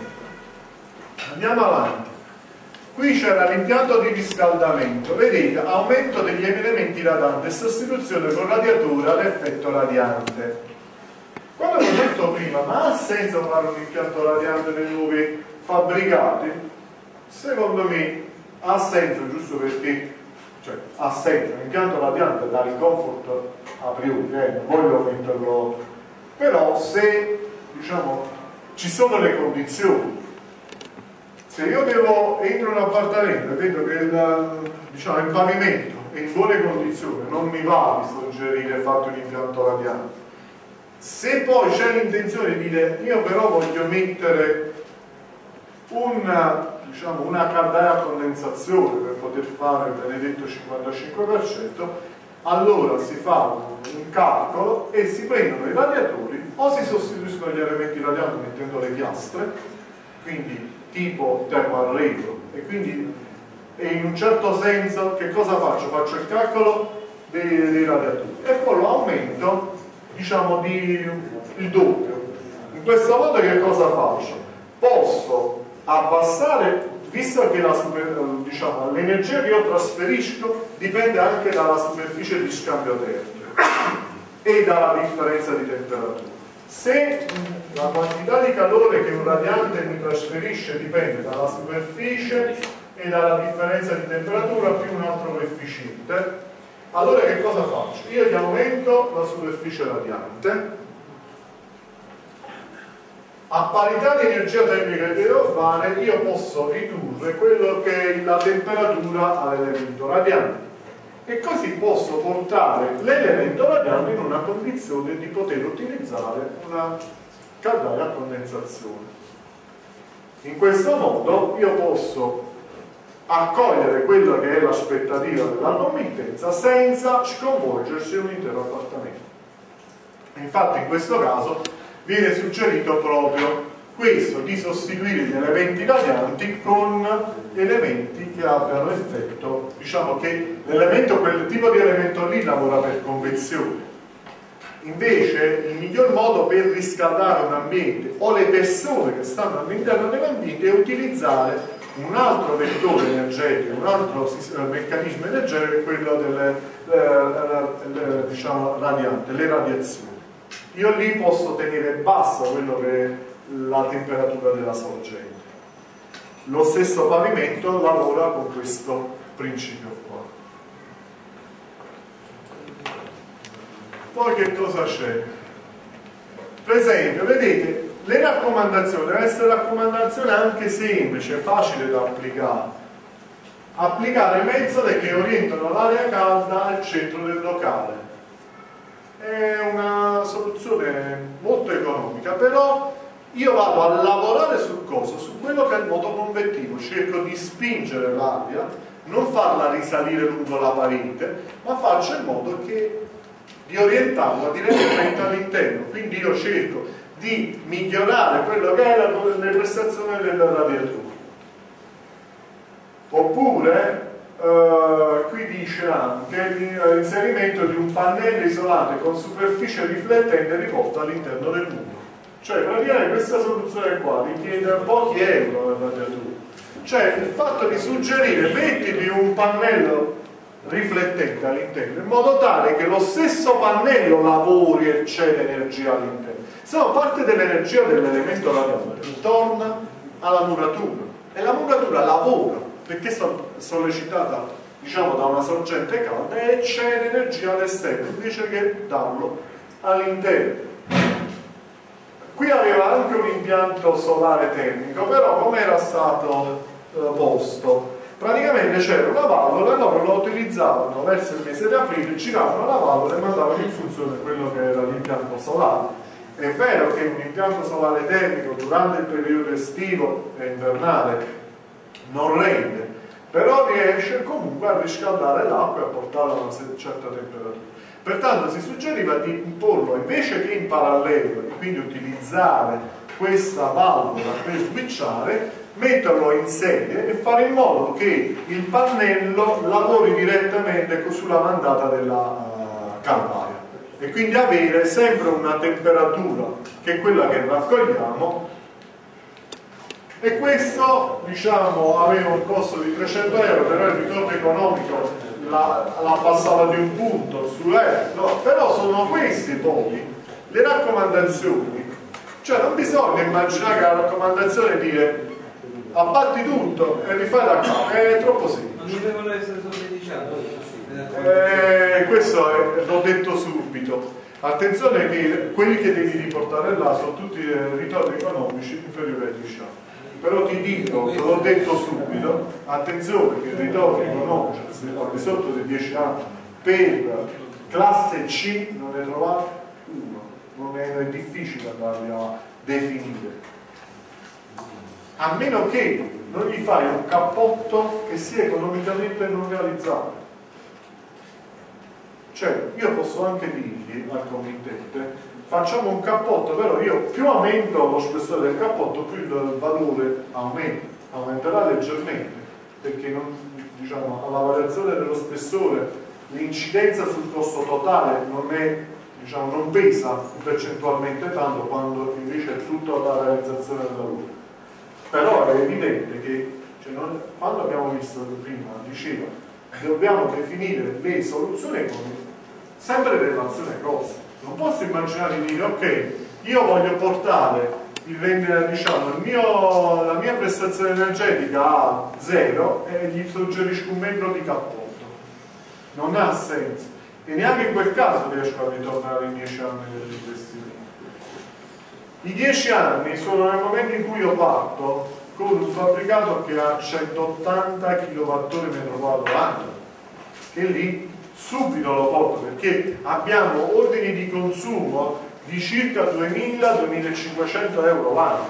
Andiamo avanti. Qui c'era l'impianto di riscaldamento, vedete, aumento degli elementi radanti e sostituzione con radiatore ad effetto radiante. Quando ho detto prima, ma ha senso fare un impianto radiante nei nuovi fabbricati? Secondo me ha senso, giusto perché, cioè, ha senso, l'impianto radiante dà il comfort a priori, non voglio metterlo, però se, diciamo, ci sono le condizioni. Se io entro in un appartamento e vedo che il pavimento è in buone condizioni, non mi va di suggerire fate un impianto radiante. Se poi c'è l'intenzione di dire io però voglio mettere una caldaia a condensazione per poter fare il benedetto 55%, allora si fa un calcolo e si prendono i radiatori o si sostituiscono gli elementi radianti mettendo le piastre, quindi tipo termoarredo, e quindi in un certo senso che cosa faccio? Faccio il calcolo dei radiatori e poi lo aumento, diciamo, il doppio. In questo modo che cosa faccio? Posso abbassare, visto che l'energia che io trasferisco dipende anche dalla superficie di scambio termico e dalla differenza di temperatura. Se la quantità di calore che un radiante mi trasferisce dipende dalla superficie e dalla differenza di temperatura più un altro coefficiente, allora che cosa faccio? Io gli aumento la superficie radiante, a parità di energia termica che devo fare io posso ridurre quello che è la temperatura all'elemento radiante, e così posso portare l'elemento radiante in una condizione di poter utilizzare una caldaia a condensazione. In questo modo io posso accogliere quella che è l'aspettativa della committenza senza sconvolgersi un intero appartamento. Infatti in questo caso viene suggerito proprio questo, di sostituire gli elementi radianti con elementi che abbiano effetto, diciamo che l'elemento, quel tipo di elemento lì lavora per convezione. Invece il miglior modo per riscaldare un ambiente o le persone che stanno all'interno dell'ambiente è utilizzare un altro vettore energetico, un altro meccanismo energetico, che è quello radiante, le radiazioni. Io lì posso tenere bassa quello che è la temperatura della sorgente. Lo stesso pavimento lavora con questo principio qua. Poi che cosa c'è? Per esempio, vedete, le raccomandazioni devono essere raccomandazioni anche semplici, facili da applicare. Applicare methodi che orientano l'aria calda al centro del locale. È una soluzione molto economica, però io vado a lavorare su cosa? Su quello che è il modo convettivo, cerco di spingere l'aria, non farla risalire lungo la parete, ma faccio in modo che di orientarla direttamente all'interno, quindi io cerco di migliorare quello che è le prestazioni del radiatore. Oppure qui dice anche l'inserimento di un pannello isolato con superficie riflettente rivolta all'interno del muro. Cioè praticamente questa soluzione qua richiede pochi euro al radiatore. Cioè il fatto di suggerire mettiti un pannello riflettente all'interno in modo tale che lo stesso pannello lavori e cede energia all'interno. Se no parte dell'energia dell'elemento radiante torna alla muratura e la muratura lavora perché è sollecitata, diciamo, da una sorgente calda e cede energia all'esterno invece che darlo all'interno. Qui aveva anche un impianto solare termico, però come era stato posto? Praticamente c'era una valvola e loro lo utilizzavano verso il mese di aprile, giravano la valvola e mandavano in funzione quello che era l'impianto solare. È vero che un impianto solare termico durante il periodo estivo e invernale non rende, però riesce comunque a riscaldare l'acqua e a portarla a una certa temperatura. Pertanto si suggeriva di imporlo invece che in parallelo e quindi utilizzare questa valvola per switchare, metterlo in serie e fare in modo che il pannello lavori direttamente sulla mandata della caldaia e quindi avere sempre una temperatura che è quella che raccogliamo. E questo, diciamo, aveva un costo di 300 euro, però il ritorno economico la passava di un punto su no, però sono queste poi le raccomandazioni. Cioè non bisogna immaginare che la raccomandazione è dire abbatti tutto e rifai la casa, è troppo semplice. Non devono essere sottolineati. Questo l'ho detto subito. Attenzione che quelli che devi riportare là sono tutti ritorni economici inferiori ai 10 anni. Però ti dico, te l'ho detto subito, attenzione che il ritorno economico al di sotto dei 10 anni per classe C non ne trovate uno, non è difficile andarli a definire, a meno che non gli fai un cappotto che sia economicamente non realizzabile. Cioè io posso anche dirgli al committente facciamo un cappotto, però io più aumento lo spessore del cappotto più il valore aumenterà leggermente, perché non, diciamo, alla variazione dello spessore l'incidenza sul costo totale non è, diciamo, non pesa percentualmente tanto quando invece è tutta la realizzazione del lavoro. Però è evidente che quando abbiamo visto prima diceva dobbiamo definire le soluzioni economiche sempre in relazione costo. Non posso immaginare di dire ok, io voglio portare la mia prestazione energetica a 0 e gli suggerisco un metro di cappotto. Non ha senso. E neanche in quel caso riesco a ritornare in 10 anni dell'investimento. I 10 anni sono nel momento in cui io parto con un fabbricato che ha 180 kWh l'anno, che lì subito lo porto perché abbiamo ordini di consumo di circa 2.000-2.500 euro l'anno.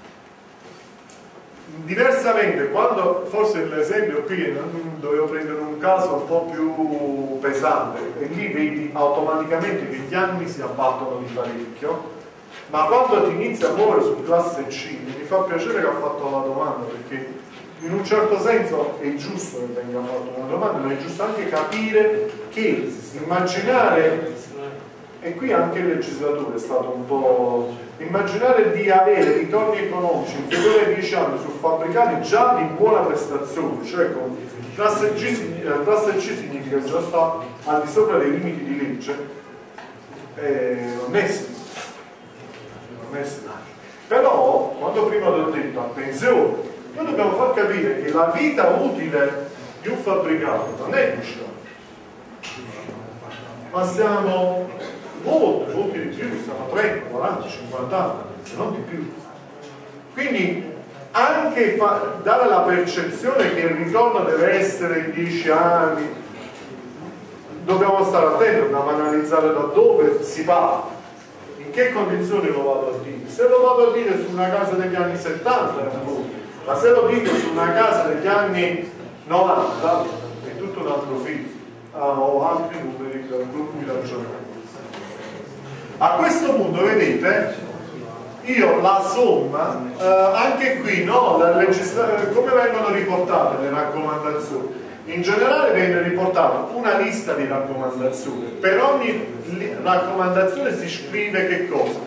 Diversamente, quando forse l'esempio qui dovevo prendere un caso un po' più pesante e lì vedi automaticamente che gli anni si abbattono di parecchio, ma quando ti inizi a muovere su classe C mi fa piacere che ha fatto la domanda, perché in un certo senso è giusto che venga fatta una domanda, ma è giusto anche capire che immaginare, e qui anche il legislatore è stato un po', immaginare di avere ritorni economici inferiori ai 10 anni su fabbricati già di buona prestazione, cioè con classe C significa che già sta al di sopra dei limiti di legge, non è semplice. Però quando prima ti ho detto attenzione, noi dobbiamo far capire che la vita utile di un fabbricato non è 10 anni, ma siamo molti di più, siamo 30, 40, 50 anni, se non di più. Quindi anche dare la percezione che il ritorno deve essere di 10 anni, dobbiamo stare attenti, dobbiamo analizzare da dove si parla, in che condizioni lo vado a dire. Se lo vado a dire su una casa degli anni 70 è un po', ma se lo dico su una casa degli anni 90 è tutto un altro film, ho altri numeri con cui ragionare. A questo punto vedete, io la somma, anche qui no, come vengono riportate le raccomandazioni? In generale viene riportata una lista di raccomandazioni. Per ogni raccomandazione si scrive che cosa?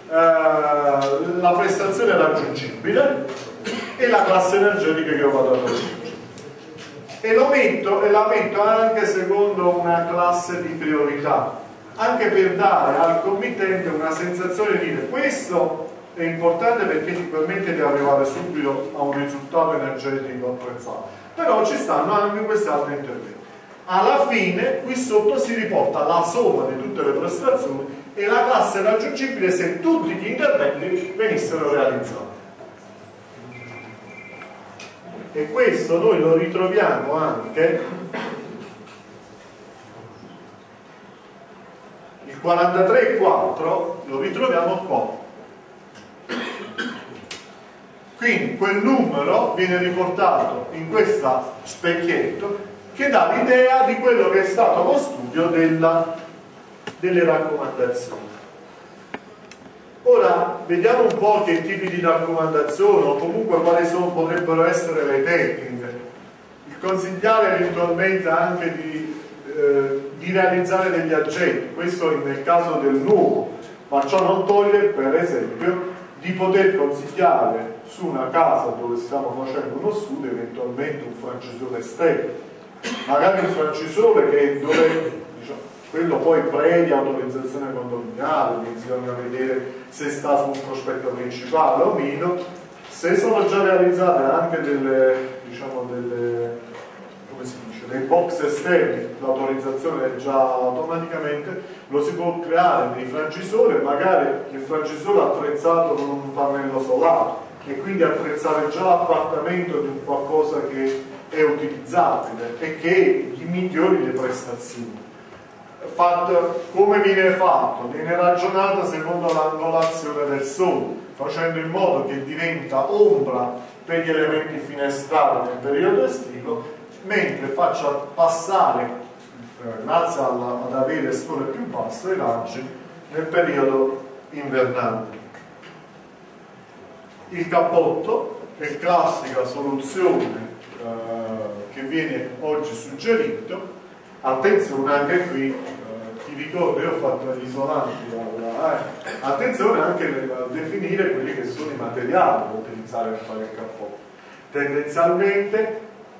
La prestazione raggiungibile e la classe energetica che io vado a raggiungere. E la metto anche secondo una classe di priorità, anche per dare al committente una sensazione di dire questo è importante perché ti permette di arrivare subito a un risultato energetico apprezzato, però ci stanno anche questi altri interventi. Alla fine qui sotto si riporta la somma di tutte le prestazioni e la classe raggiungibile se tutti gli interventi venissero realizzati. E questo noi lo ritroviamo anche il 43,4 lo ritroviamo qua. Quindi quel numero viene riportato in questo specchietto che dà l'idea di quello che è stato lo studio delle raccomandazioni. Ora vediamo un po' che tipi di raccomandazioni o comunque quali potrebbero essere le tecniche. Il consigliare eventualmente anche di realizzare degli aggetti, questo nel caso del nuovo, ma ciò non toglie per esempio di poter consigliare su una casa dove stiamo facendo uno studio eventualmente un francisore esterno, magari un francisore che dove quello poi previa autorizzazione condominiale, bisogna vedere se sta su un prospetto principale o meno. Se sono già realizzate anche come si dice, dei box esterni, l'autorizzazione è già automaticamente, lo si può creare nei francisori, magari il francisore attrezzato con un pannello solare e quindi attrezzare già l'appartamento di un qualcosa che è utilizzabile e che gli migliori le prestazioni. Come viene fatto? Viene ragionato secondo l'angolazione del sole, facendo in modo che diventa ombra per gli elementi finestrali nel periodo estivo, mentre faccia passare, grazie ad avere sole più basse, i raggi nel periodo invernale. Il cappotto è classica soluzione che viene oggi suggerito. Attenzione anche qui, ti ricordo, io ho fatto gli isolanti, attenzione anche nel definire quelli che sono i materiali da utilizzare per fare il cappotto. Tendenzialmente,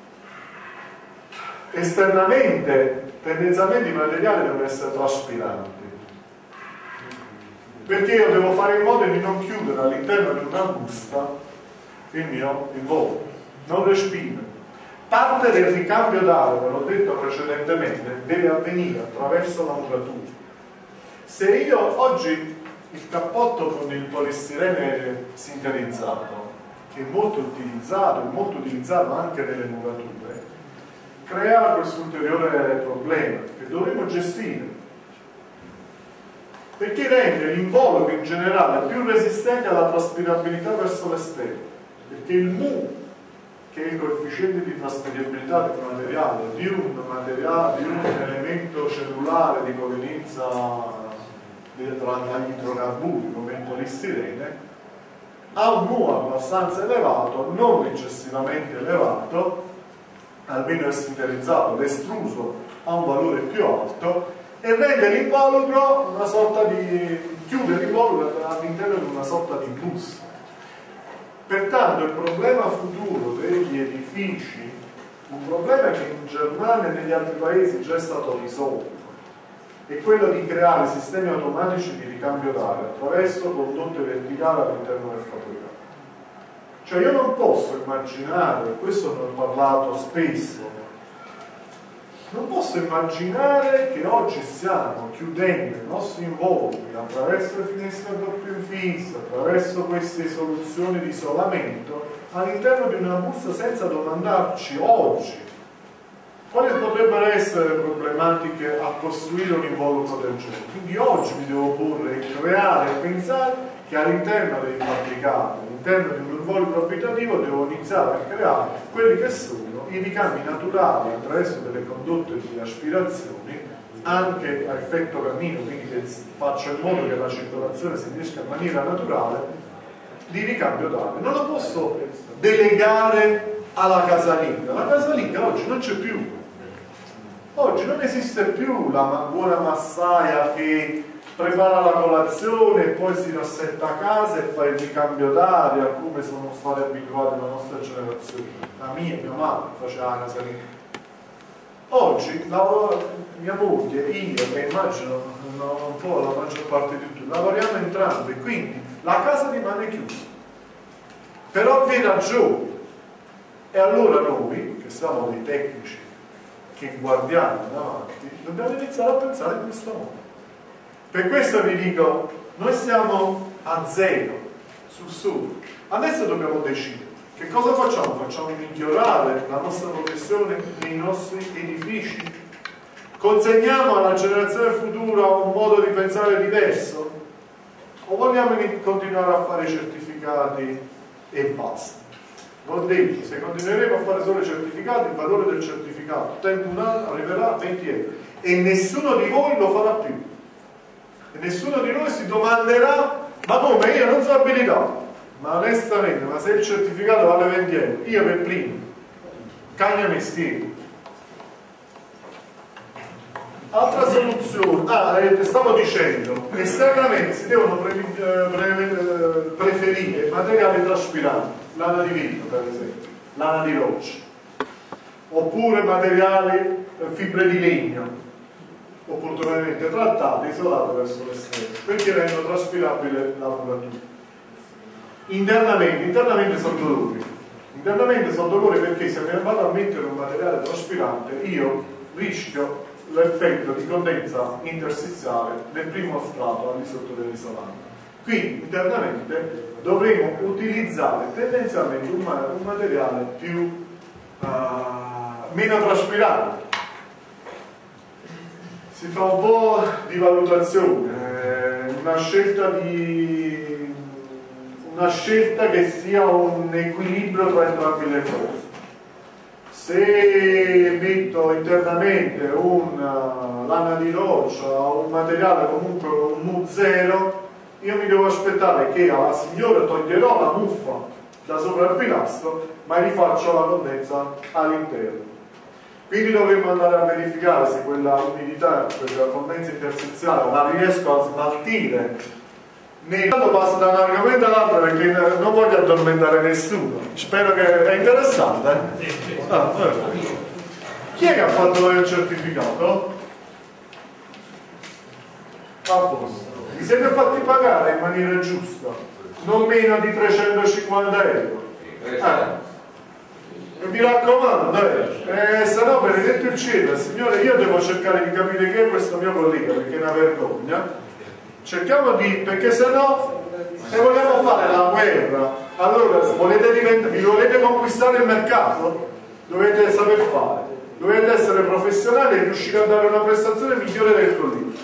esternamente, i materiali devono essere traspiranti, perché io devo fare in modo di non chiudere all'interno di una busta il volo, non respiro. Parte del ricambio d'aria, ve l'ho detto precedentemente, deve avvenire attraverso la muratura. Se io oggi il cappotto con il polistirene sinterizzato, che è molto utilizzato anche nelle murature, crea questo ulteriore problema che dovremo gestire, perché rende l'involucro in generale più resistente alla traspirabilità verso l'esterno, perché il mu, che è il coefficiente di trasferibilità del materiale, di un elemento cellulare di provenienza dagli idrocarburi come il polistirene, ha un mu abbastanza elevato, non eccessivamente elevato, almeno è sinterizzato, l'estruso ha un valore più alto e rende l'involucro una sorta di chiude l'involucro all'interno di una sorta di busta. Pertanto il problema futuro degli edifici, un problema che in Germania e negli altri paesi già è stato risolto, è quello di creare sistemi automatici di ricambio d'aria attraverso condotte verticali all'interno del fabbricato. Cioè io non posso immaginare, questo ne ho parlato spesso, non posso immaginare che oggi stiamo chiudendo i nostri involucri attraverso le finestre a doppio infisso, attraverso queste soluzioni di isolamento all'interno di una busta senza domandarci oggi quali potrebbero essere le problematiche a costruire un involucro del genere. Quindi oggi mi devo porre, creare e pensare che all'interno dei fabbricati, all'interno di un involucro abitativo devo iniziare a creare quelli che sono i ricambi naturali attraverso delle condotte di aspirazioni anche a effetto cammino, quindi che faccia in modo che la circolazione si riesca in maniera naturale, di ricambio d'aria. Non lo posso delegare alla casalinga. La casalinga oggi non c'è più. Oggi non esiste più la buona massaia che prepara la colazione e poi si rassetta a casa e fa il ricambio d'aria, come sono stati abituati la nostra generazione. La mia madre faceva la casalinga. Oggi mia moglie, io e immagino un po' la maggior parte di tutti, lavoriamo entrambi, quindi la casa rimane chiusa per ovvie ragioni. E allora noi, che siamo dei tecnici che guardiamo davanti, dobbiamo iniziare a pensare in questo modo. Per questo vi dico, noi siamo a zero sul sole. Adesso dobbiamo decidere che cosa facciamo. Facciamo migliorare la nostra professione nei nostri edifici? Consegniamo alla generazione futura un modo di pensare diverso? O vogliamo continuare a fare certificati e basta? L'ho detto, se continueremo a fare solo i certificati, il valore del certificato tempo un anno arriverà a 20 euro e nessuno di voi lo farà più. E nessuno di noi si domanderà: ma come, io non so abilitato? Ma onestamente, ma se il certificato vale 20 euro, io per primo cagna mestiere. Altra soluzione, stavo dicendo, esternamente si devono preferire materiali traspiranti, lana di vino per esempio, lana di roccia, oppure materiali, fibre di legno, opportunamente trattate, isolate verso l'esterno, perché rendono traspirabile la muratura. Internamente sono dolori. Internamente sono dolori perché se mi vado a mettere un materiale traspirante, io rischio l'effetto di condensa interstiziale del primo strato al di sotto dell'isolante. Quindi internamente dovremo utilizzare tendenzialmente un materiale più meno traspirante. Si fa un po' di valutazione, una scelta che sia un equilibrio tra entrambe le cose. Se metto internamente una lana di roccia o un materiale comunque un mu0, io mi devo aspettare che alla signora toglierò la muffa da sopra il pilastro, ma rifaccio la condensa all'interno. Quindi dovremmo andare a verificare se quella umidità, quella condensa interstiziale la riesco a smaltire. Intanto passo da un argomento all'altro perché non voglio addormentare nessuno. Spero che è interessante. Chi è che ha fatto il certificato? A posto. Vi siete fatti pagare in maniera giusta, non meno di 350 euro. E mi raccomando, se no, benedetto il cielo, signore, io devo cercare di capire chi è questo mio collega perché è una vergogna. Cerchiamo perché se no, se vogliamo fare la guerra, allora vi volete conquistare il mercato, dovete saper fare, dovete essere professionali e riuscire a dare una prestazione migliore del collega.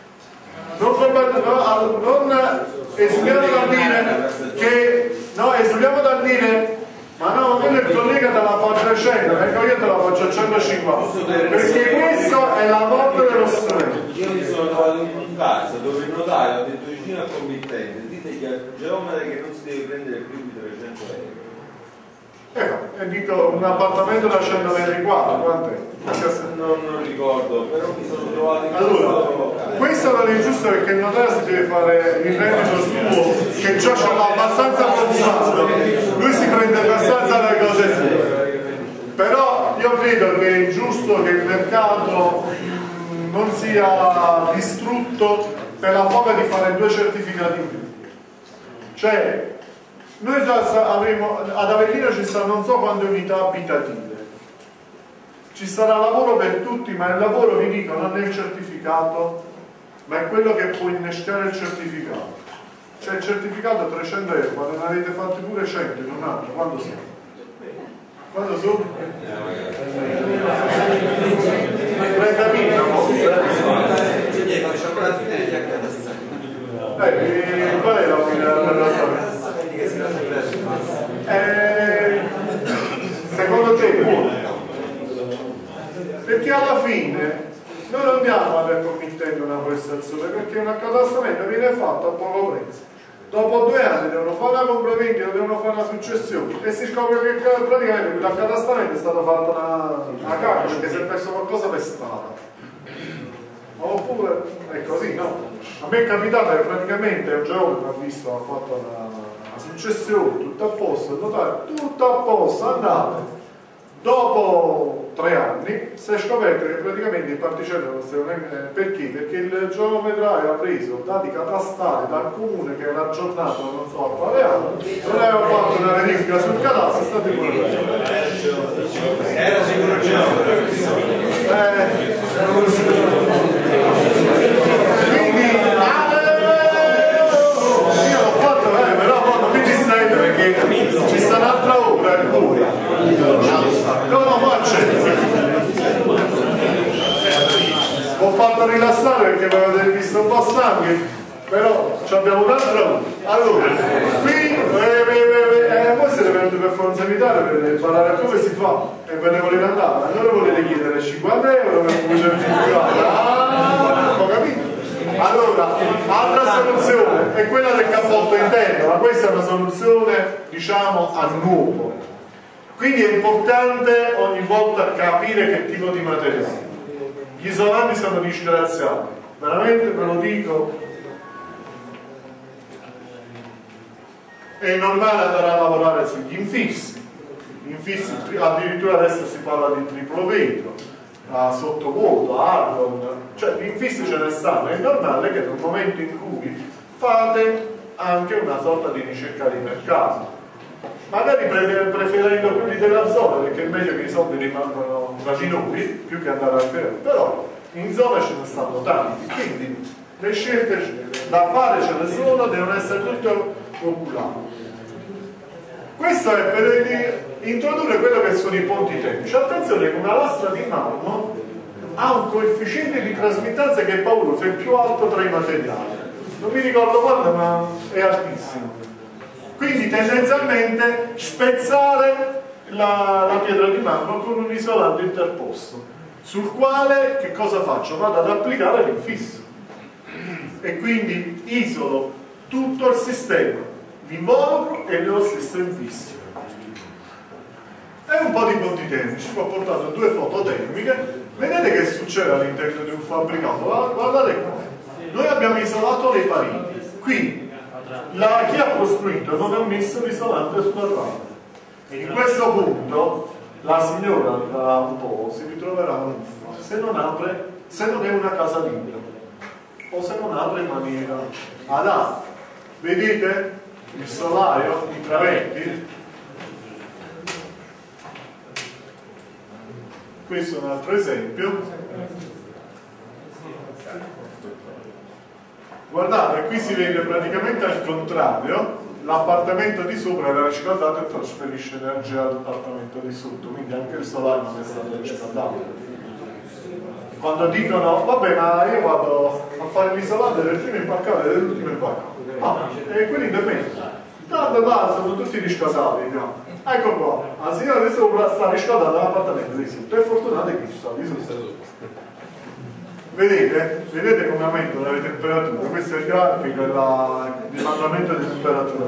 Non esuliamo dal dire che esuliamo dal dire ma no, quello il collega te la fa a 300, ecco io te la faccio a 150, perché questo è la morte dello strumento. Io mi sono trovato in un caso dove il notaio ha detto vicino al committente: dite che al geometra che non si deve prendere più di 300 euro. E dico un appartamento da 100 metri quadri, quant'è? Non ricordo, però mi sono trovato in questo non è giusto perché il notaio si deve fare il reddito suo, che già ce l'ha abbastanza forzato, lui si prende abbastanza le cose sue. Però io credo che è giusto che il mercato non sia distrutto per la foga di fare 2 certificati in più. Cioè, noi avremo, ad Avellino ci saranno non so quante unità abitative, ci sarà lavoro per tutti, ma il lavoro, vi dico, non è il certificato, ma è quello che può innescare il certificato. Cioè il certificato è 300 euro, ma ne avete fatti pure 100 in un anno, quando sono? Quando sono? 30.000 qual è la fine? Secondo te buono? Perché alla fine noi non andiamo alle persone, perché un accatastamento viene fatto a poco prezzo. Dopo 2 anni devono fare una compravendita, devono fare una successione e si scopre che praticamente l'accatastamento è stato fatto una cacca perché si è perso qualcosa per strada. Oppure è così, no? A me è capitato che praticamente un geometra ha visto, ha fatto una successione, tutto a posto, il notaio, tutto a posto, andate. Dopo 3 anni si è scoperto che praticamente il particelle non si perché? Perché il geometra aveva preso dati catastali dal comune che era aggiornato non so a quale anno, non aveva fatto una verifica sul catasto, è stato in era sicuro quindi io l'ho fatto però non mi distraete perché ci sta un'altra ora non faccio ho fatto rilassare perché mi avete visto un po' stanchi però abbiamo un'altra ora allora qui voi siete venuti per fare un seminario per imparare come si fa e ve ne volete andare allora volete chiedere 50 euro per ho capito? Allora, altra soluzione è quella del cappotto interno, ma questa è una soluzione diciamo a nuovo. Quindi è importante ogni volta capire che tipo di materiale. Gli isolanti sono disgraziati, veramente ve lo dico. È normale andare a lavorare sugli infissi. Infissi, addirittura adesso si parla di triplo vetro, sottovuoto, argon, cioè gli infissi ce ne stanno. È normale che nel momento in cui fate anche una sorta di ricerca di mercato. Magari preferendo quelli della zona perché è meglio che i soldi rimangono raginori più che andare a vedere, però in zona ce ne stanno tanti, quindi le scelte da fare ce ne sono, devono essere tutte oculate. Questo è per introdurre quello che sono i ponti tecnici. Attenzione che una lastra di marmo ha un coefficiente di trasmittanza che è pauroso, è il più alto tra i materiali, non mi ricordo quando ma è altissimo. Quindi tendenzialmente spezzare la pietra di marmo con un isolante interposto, sul quale che cosa faccio? Vado ad applicare l'infisso e quindi isolo tutto il sistema, mi involucro e nello stesso infisso. E un po' di ponti termici, ho portato 2 foto termiche, vedete che succede all'interno di un fabbricato, guardate qua, noi abbiamo isolato le pareti, qui chi ha costruito non ha messo l'isolante sulla trama e in questo punto la signora tra un po' si ritroverà un ufficio se non è una casa libera o se non apre in maniera adatta. Vedete il solaio, i travetti, questo è un altro esempio. Guardate, qui si vede praticamente al contrario, l'appartamento di sopra era riscaldato e trasferisce energia all'appartamento di sotto, quindi anche il solare non è stato riscaldato. Quando dicono, vabbè ma io vado a fare l'isolante del primo impaccato e dell'ultimo impaccato, e quelli in mezzo, tanto sono tutti riscaldati, no? Ecco qua, la signora di sopra sta riscaldando l'appartamento di sotto, è fortunato che ci sta di sotto. Vedete come aumentano le temperature? Questo è il grafico dell'andamento di temperatura.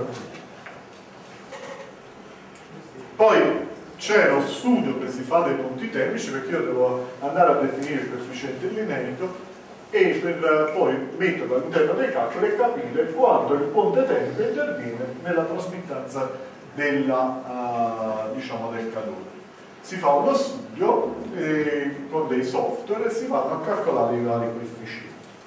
Poi c'è lo studio che si fa dei ponti termici perché io devo andare a definire il coefficiente lineico e poi metterlo all'interno dei calcoli e capire quando il ponte termico interviene nella trasmittanza diciamo, del calore. Si fa uno studio con dei software e si vanno a calcolare i vari coefficienti.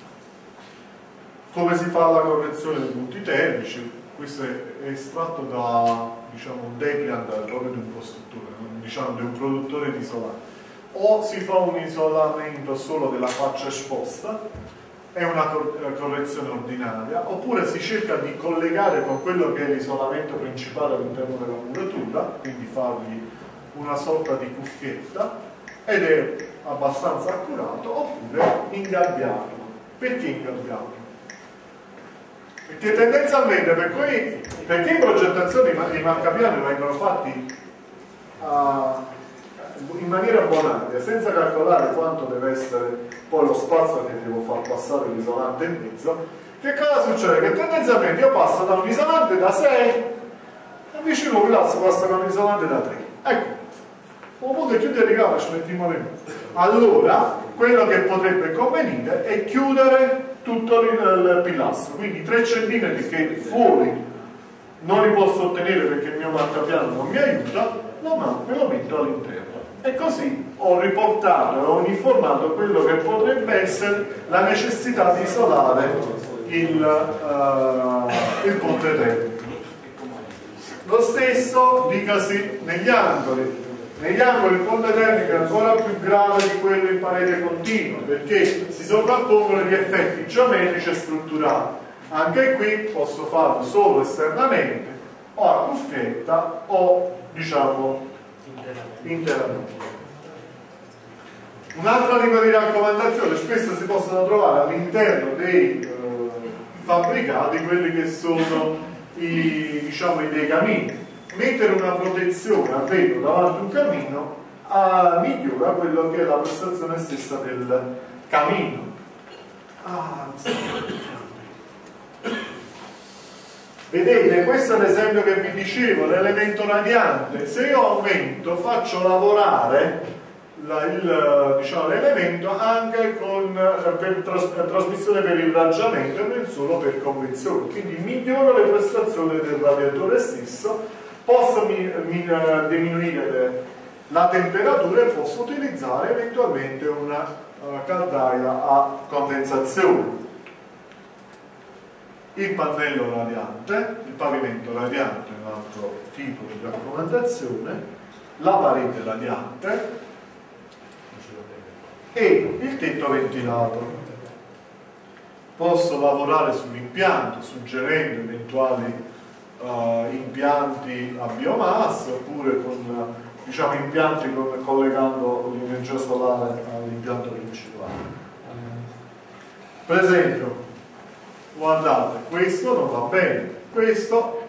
Come si fa la correzione dei punti termici? Questo è estratto da diciamo, un declant proprio di un costruttore, diciamo di un produttore di isolante. O si fa un isolamento solo della faccia esposta, è una correzione ordinaria, oppure si cerca di collegare con quello che è l'isolamento principale all'interno della muratura, quindi fargli una sorta di cuffietta ed è abbastanza accurato, oppure ingabbiarlo. Perché ingabbiarlo? Perché tendenzialmente perché in progettazione i marcapiani vengono fatti in maniera bonaria, senza calcolare quanto deve essere poi lo spazio che devo far passare l'isolante in mezzo, che cosa succede? Che tendenzialmente io passo da un isolante da 6 e vicino un pilastro passa da un isolante da 3. Ecco, un punto chiudere il cavo, ci mettiamo le mani. Allora, quello che potrebbe convenire è chiudere tutto il pilastro, quindi 3 cm che fuori non li posso ottenere perché il mio marcapiano non mi aiuta, me lo metto all'interno. E così ho riportato e ho uniformato quello che potrebbe essere la necessità di isolare il ponte termico. Lo stesso dicasi negli angoli. Negli angoli il ponte termico è ancora più grave di quello in parete continua, perché si sovrappongono gli effetti geometrici e strutturali. Anche qui posso farlo solo esternamente, o a cuffietta, o diciamo interamente. Un'altra linea di raccomandazione, spesso si possono trovare all'interno dei fabbricati quelli che sono i dei camini. Mettere una protezione a vetro davanti a un camino migliora quello che è la prestazione stessa del camino. Vedete, questo è l'esempio che vi dicevo, l'elemento radiante. Se io aumento, faccio lavorare l'elemento anche per trasmissione per irraggiamento e non solo per convezione, quindi miglioro le prestazioni del radiatore stesso, posso diminuire la temperatura e posso utilizzare eventualmente una caldaia a condensazione. Il pannello radiante, il pavimento radiante è un altro tipo di raccomandazione, la parete radiante e il tetto ventilato. Posso lavorare sull'impianto suggerendo eventuali impianti a biomassa oppure con impianti collegando l'energia solare all'impianto principale. Per esempio, guardate, questo non va bene, questo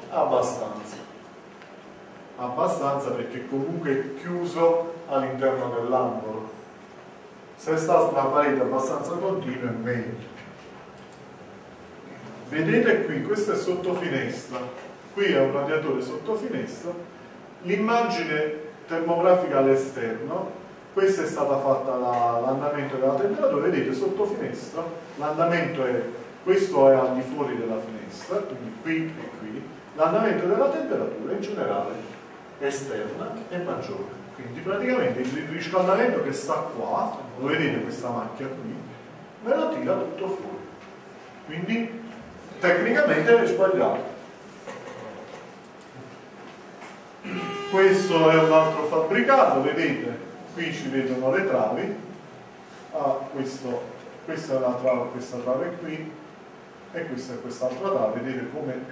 abbastanza perché comunque è chiuso all'interno dell'angolo. Se sta su una parete abbastanza continua è meglio. Vedete qui, questo è sotto finestra, qui è un radiatore sotto finestra, l'immagine termografica all'esterno, questa è stata fatta l'andamento della temperatura, vedete sotto finestra l'andamento è, questo è al di fuori della finestra, quindi qui e qui, l'andamento della temperatura in generale esterna è maggiore, quindi praticamente il riscaldamento che sta qua, lo vedete questa macchia qui, me lo tira tutto fuori, quindi tecnicamente è sbagliato. Questo è un altro fabbricato, vedete, qui ci vedono le travi, questa è la trave, questa trave qui, e questa è quest'altra trave, vedete come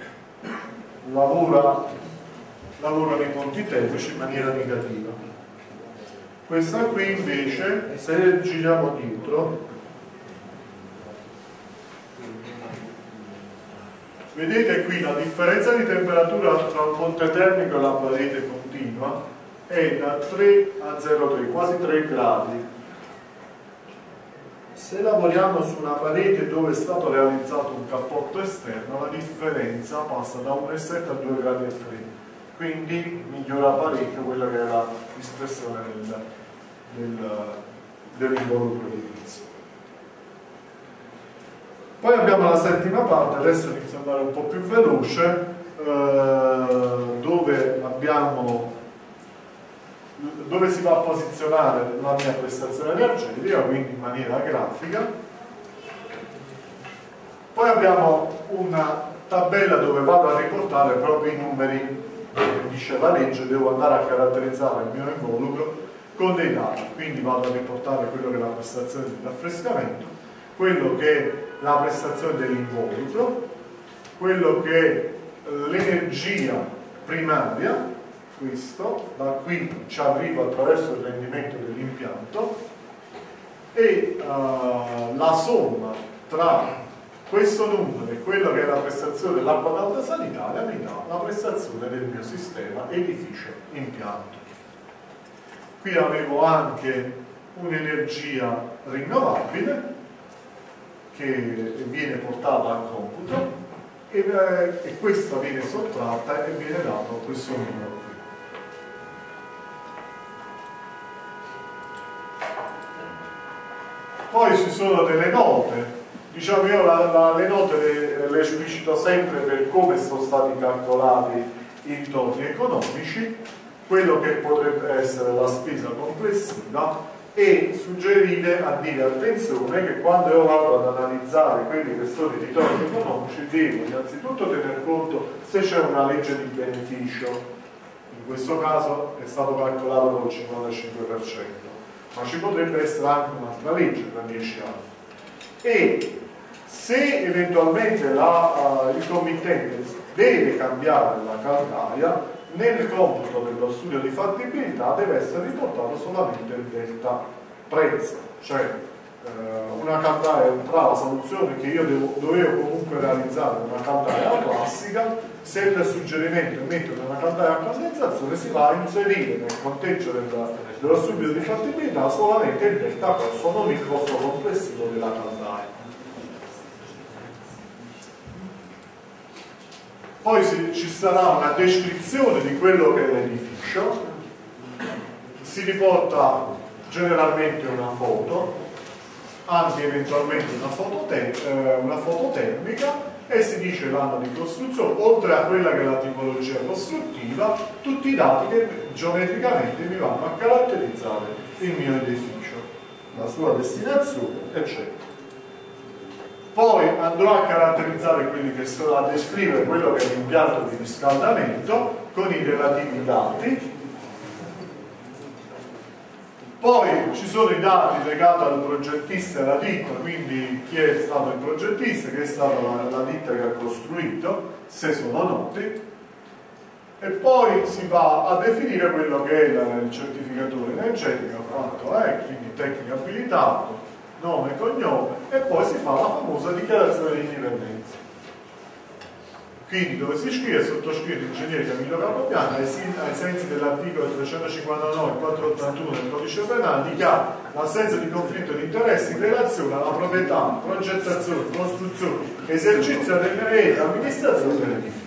lavorano i ponti termici in maniera negativa. Questa qui invece, se giriamo dietro, vedete qui la differenza di temperatura tra un ponte termico e la parete continua è da 3 a 0,3, quasi 3 gradi. Se lavoriamo su una parete dove è stato realizzato un cappotto esterno, la differenza passa da 1,7 a 2 gradi e 3, quindi migliora parecchio quella che è la dispersione dell'involucro edilizio. Poi abbiamo la settima parte, adesso inizio ad andare un po' più veloce, dove si va a posizionare la mia prestazione energetica, quindi in maniera grafica. Poi abbiamo una tabella dove vado a riportare proprio i numeri che dice la legge, devo andare a caratterizzare il mio involucro con dei dati, quindi vado a riportare quello che è la prestazione di raffrescamento, quello che è la prestazione dell'involucro, quello che è l'energia primaria, questo, da qui ci arrivo attraverso il rendimento dell'impianto, e la somma tra questo numero e quello che è la prestazione dell'acqua calda sanitaria mi dà la prestazione del mio sistema edificio impianto. qui avevo anche un'energia rinnovabile che viene portata al computo e questa viene sottratta e viene dato questo numero qui. Poi ci sono delle note, diciamo io le note le esplicito sempre per come sono stati calcolati i ritorni economici, quello che potrebbe essere la spesa complessiva, e suggerire a dire attenzione che quando io vado ad analizzare quelli che sono i ritorni economici devo innanzitutto tener conto se c'è una legge di beneficio. In questo caso è stato calcolato con il 55%, ma ci potrebbe essere anche un'altra legge tra 10 anni, e se eventualmente il committente deve cambiare la caldaia, nel computo dello studio di fattibilità deve essere riportato solamente il delta prezzo, cioè una caldaia tra la soluzione che io dovevo comunque realizzare, una caldaia classica. Se il suggerimento è mettere una caldaia a condensazione, si va a inserire nel conteggio dello studio di fattibilità solamente il delta costo, non il costo complessivo della caldaia. Poi ci sarà una descrizione di quello che è l'edificio, si riporta generalmente una foto, anche eventualmente una foto termica, e si dice l'anno di costruzione, oltre a quella che è la tipologia costruttiva, tutti i dati che geometricamente mi vanno a caratterizzare il mio edificio, la sua destinazione, eccetera. Poi andrò a caratterizzare quelli che sono, a descrivere quello che è l'impianto di riscaldamento con i relativi dati. Poi ci sono i dati legati al progettista e alla ditta, quindi chi è stato il progettista, chi è stata la ditta che ha costruito, se sono noti, e poi si va a definire quello che è il certificatore energetico fatto, quindi tecnico abilitato, nome e cognome, e poi si fa la famosa dichiarazione di indipendenza. Quindi dove si scrive sottoscritto ingegnere Camillo Capopiano ai sensi dell'articolo 359 481 del codice penale dichiara l'assenza di conflitto di interessi in relazione alla proprietà, progettazione, costruzione, esercizio e amministrazione dell'edificio.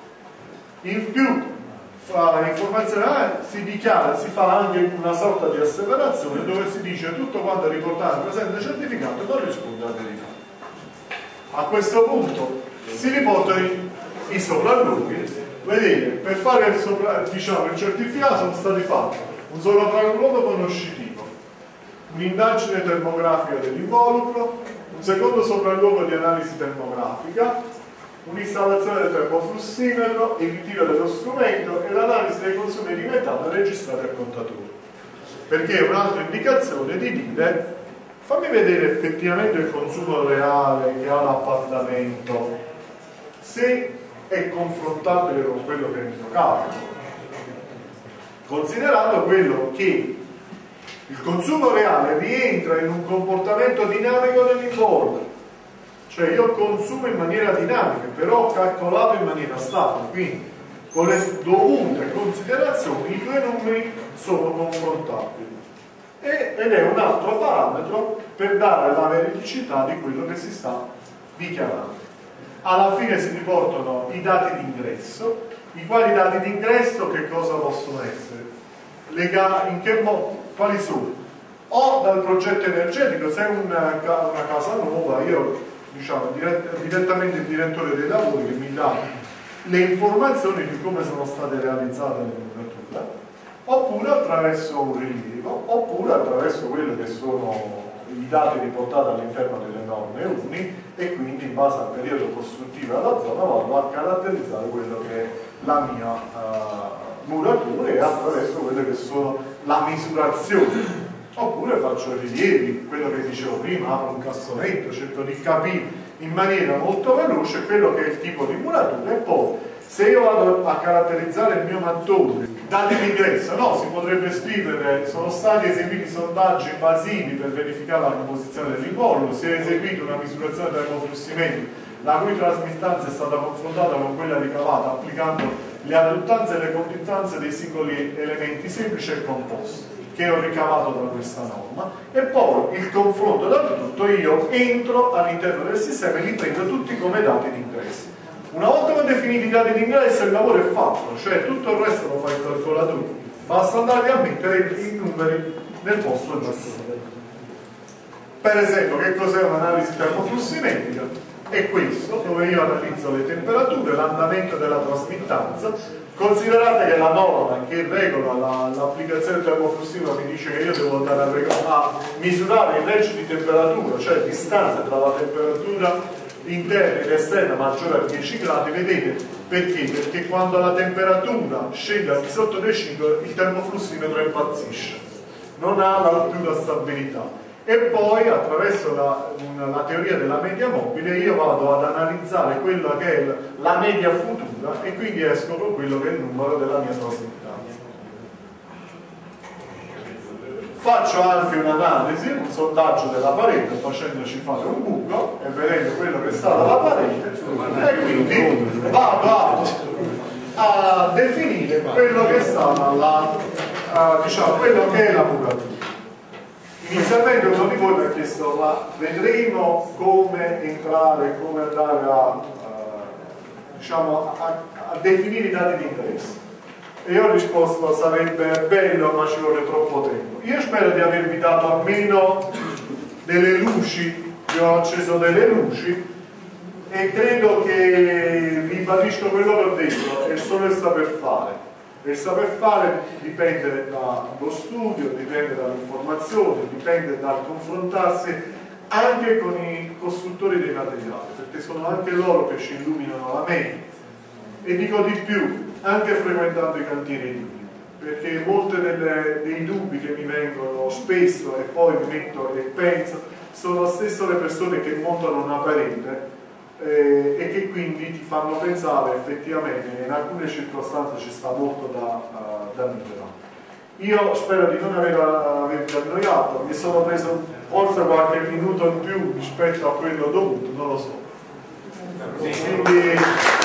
In più informazione si dichiara, si fa anche una sorta di asseverazione dove si dice tutto quanto riportato nel presente certificato non risponde al verità. A questo punto si riportano i sopralluoghi. Vedete, per fare il certificato sono stati fatti un sopralluogo conoscitivo, un'indagine termografica dell'involucro, un secondo sopralluogo di analisi termografica, un'installazione del termoflussimetro, il ritiro dello strumento e l'analisi dei consumi di metano registrati al contatore. Perché è un'altra indicazione di dire fammi vedere effettivamente il consumo reale che ha l'appartamento, se è confrontabile con quello che è il mio calcolo, considerando quello che il consumo reale rientra in un comportamento dinamico dell'informe, cioè io consumo in maniera dinamica, però ho calcolato in maniera stabile, quindi con le dovute considerazioni i due numeri sono confrontabili, ed è un altro parametro per dare la veridicità di quello che si sta dichiarando. Alla fine si riportano i dati di ingresso, i quali dati di ingresso che cosa possono essere? In che modo? Quali sono? O dal progetto energetico, se è una casa nuova, io diciamo direttamente il direttore dei lavori che mi dà le informazioni di come sono state realizzate le murature, oppure attraverso un rilievo, oppure attraverso quelli che sono i dati riportati all'interno delle norme UNI, e quindi in base al periodo costruttivo e alla zona vado a caratterizzare quello che è la mia muratura, e attraverso quelle che sono la misurazione. Oppure faccio rilievi, quello che dicevo prima, apro un cassonetto, cerco di capire in maniera molto veloce quello che è il tipo di muratura, e poi se io vado a caratterizzare il mio mattone, dati di ingresso, no, si potrebbe scrivere sono stati eseguiti sondaggi invasivi per verificare la composizione dell'involucro, si è eseguita una misurazione del termoflussimento la cui trasmittanza è stata confrontata con quella ricavata applicando le adduttanze e le conduttanze dei singoli elementi semplici e composti. che ho ricavato da questa norma, e poi il confronto da tutto, io entro all'interno del sistema e li prendo tutti come dati di ingresso. Una volta che ho definito i dati di ingresso il lavoro è fatto, cioè tutto il resto lo fa il calcolatore, basta andare a mettere i numeri nel posto giusto. Per esempio, che cos'è un'analisi termoflussimetrica? È questo, dove io analizzo le temperature, l'andamento della trasmittanza. Considerate che la norma che regola l'applicazione termoflussiva mi dice che io devo andare a misurare il range di temperatura, cioè distanza tra la temperatura interna ed esterna maggiore a 10 gradi. Vedete perché? Perché quando la temperatura scende al di sotto dei 5 il termoflussimetro impazzisce, non ha più la stabilità. E poi attraverso la teoria della media mobile io vado ad analizzare quella che è la media futura e quindi esco con quello che è il numero della mia trasmittanza. Faccio anche un'analisi, un sondaggio della parete, facendoci fare un buco e vedendo quello che sta dalla parete, e quindi vado a definire quello che sta diciamo, quello che è la muratura. Inizialmente uno di voi mi ha chiesto: ma vedremo come entrare, come andare diciamo, a definire i dati di ingresso? E io ho risposto: sarebbe bello ma ci vuole troppo tempo. Io spero di avervi dato almeno delle luci, vi ho acceso delle luci e credo che ribadisco quello che ho detto, è solo il saper fare. Il saper fare dipende dallo studio, dipende dall'informazione, dipende dal confrontarsi anche con i costruttori dei materiali, perché sono anche loro che ci illuminano la mente. E dico di più, anche frequentando i cantieri edili, perché molti dei dubbi che mi vengono spesso e poi mi metto e penso, sono stesso le persone che montano una parete e che quindi ti fanno pensare effettivamente che in alcune circostanze ci sta molto da migliorare. Io spero di non avervi annoiato, mi sono preso forse qualche minuto in più rispetto a quello dovuto, non lo so. Quindi,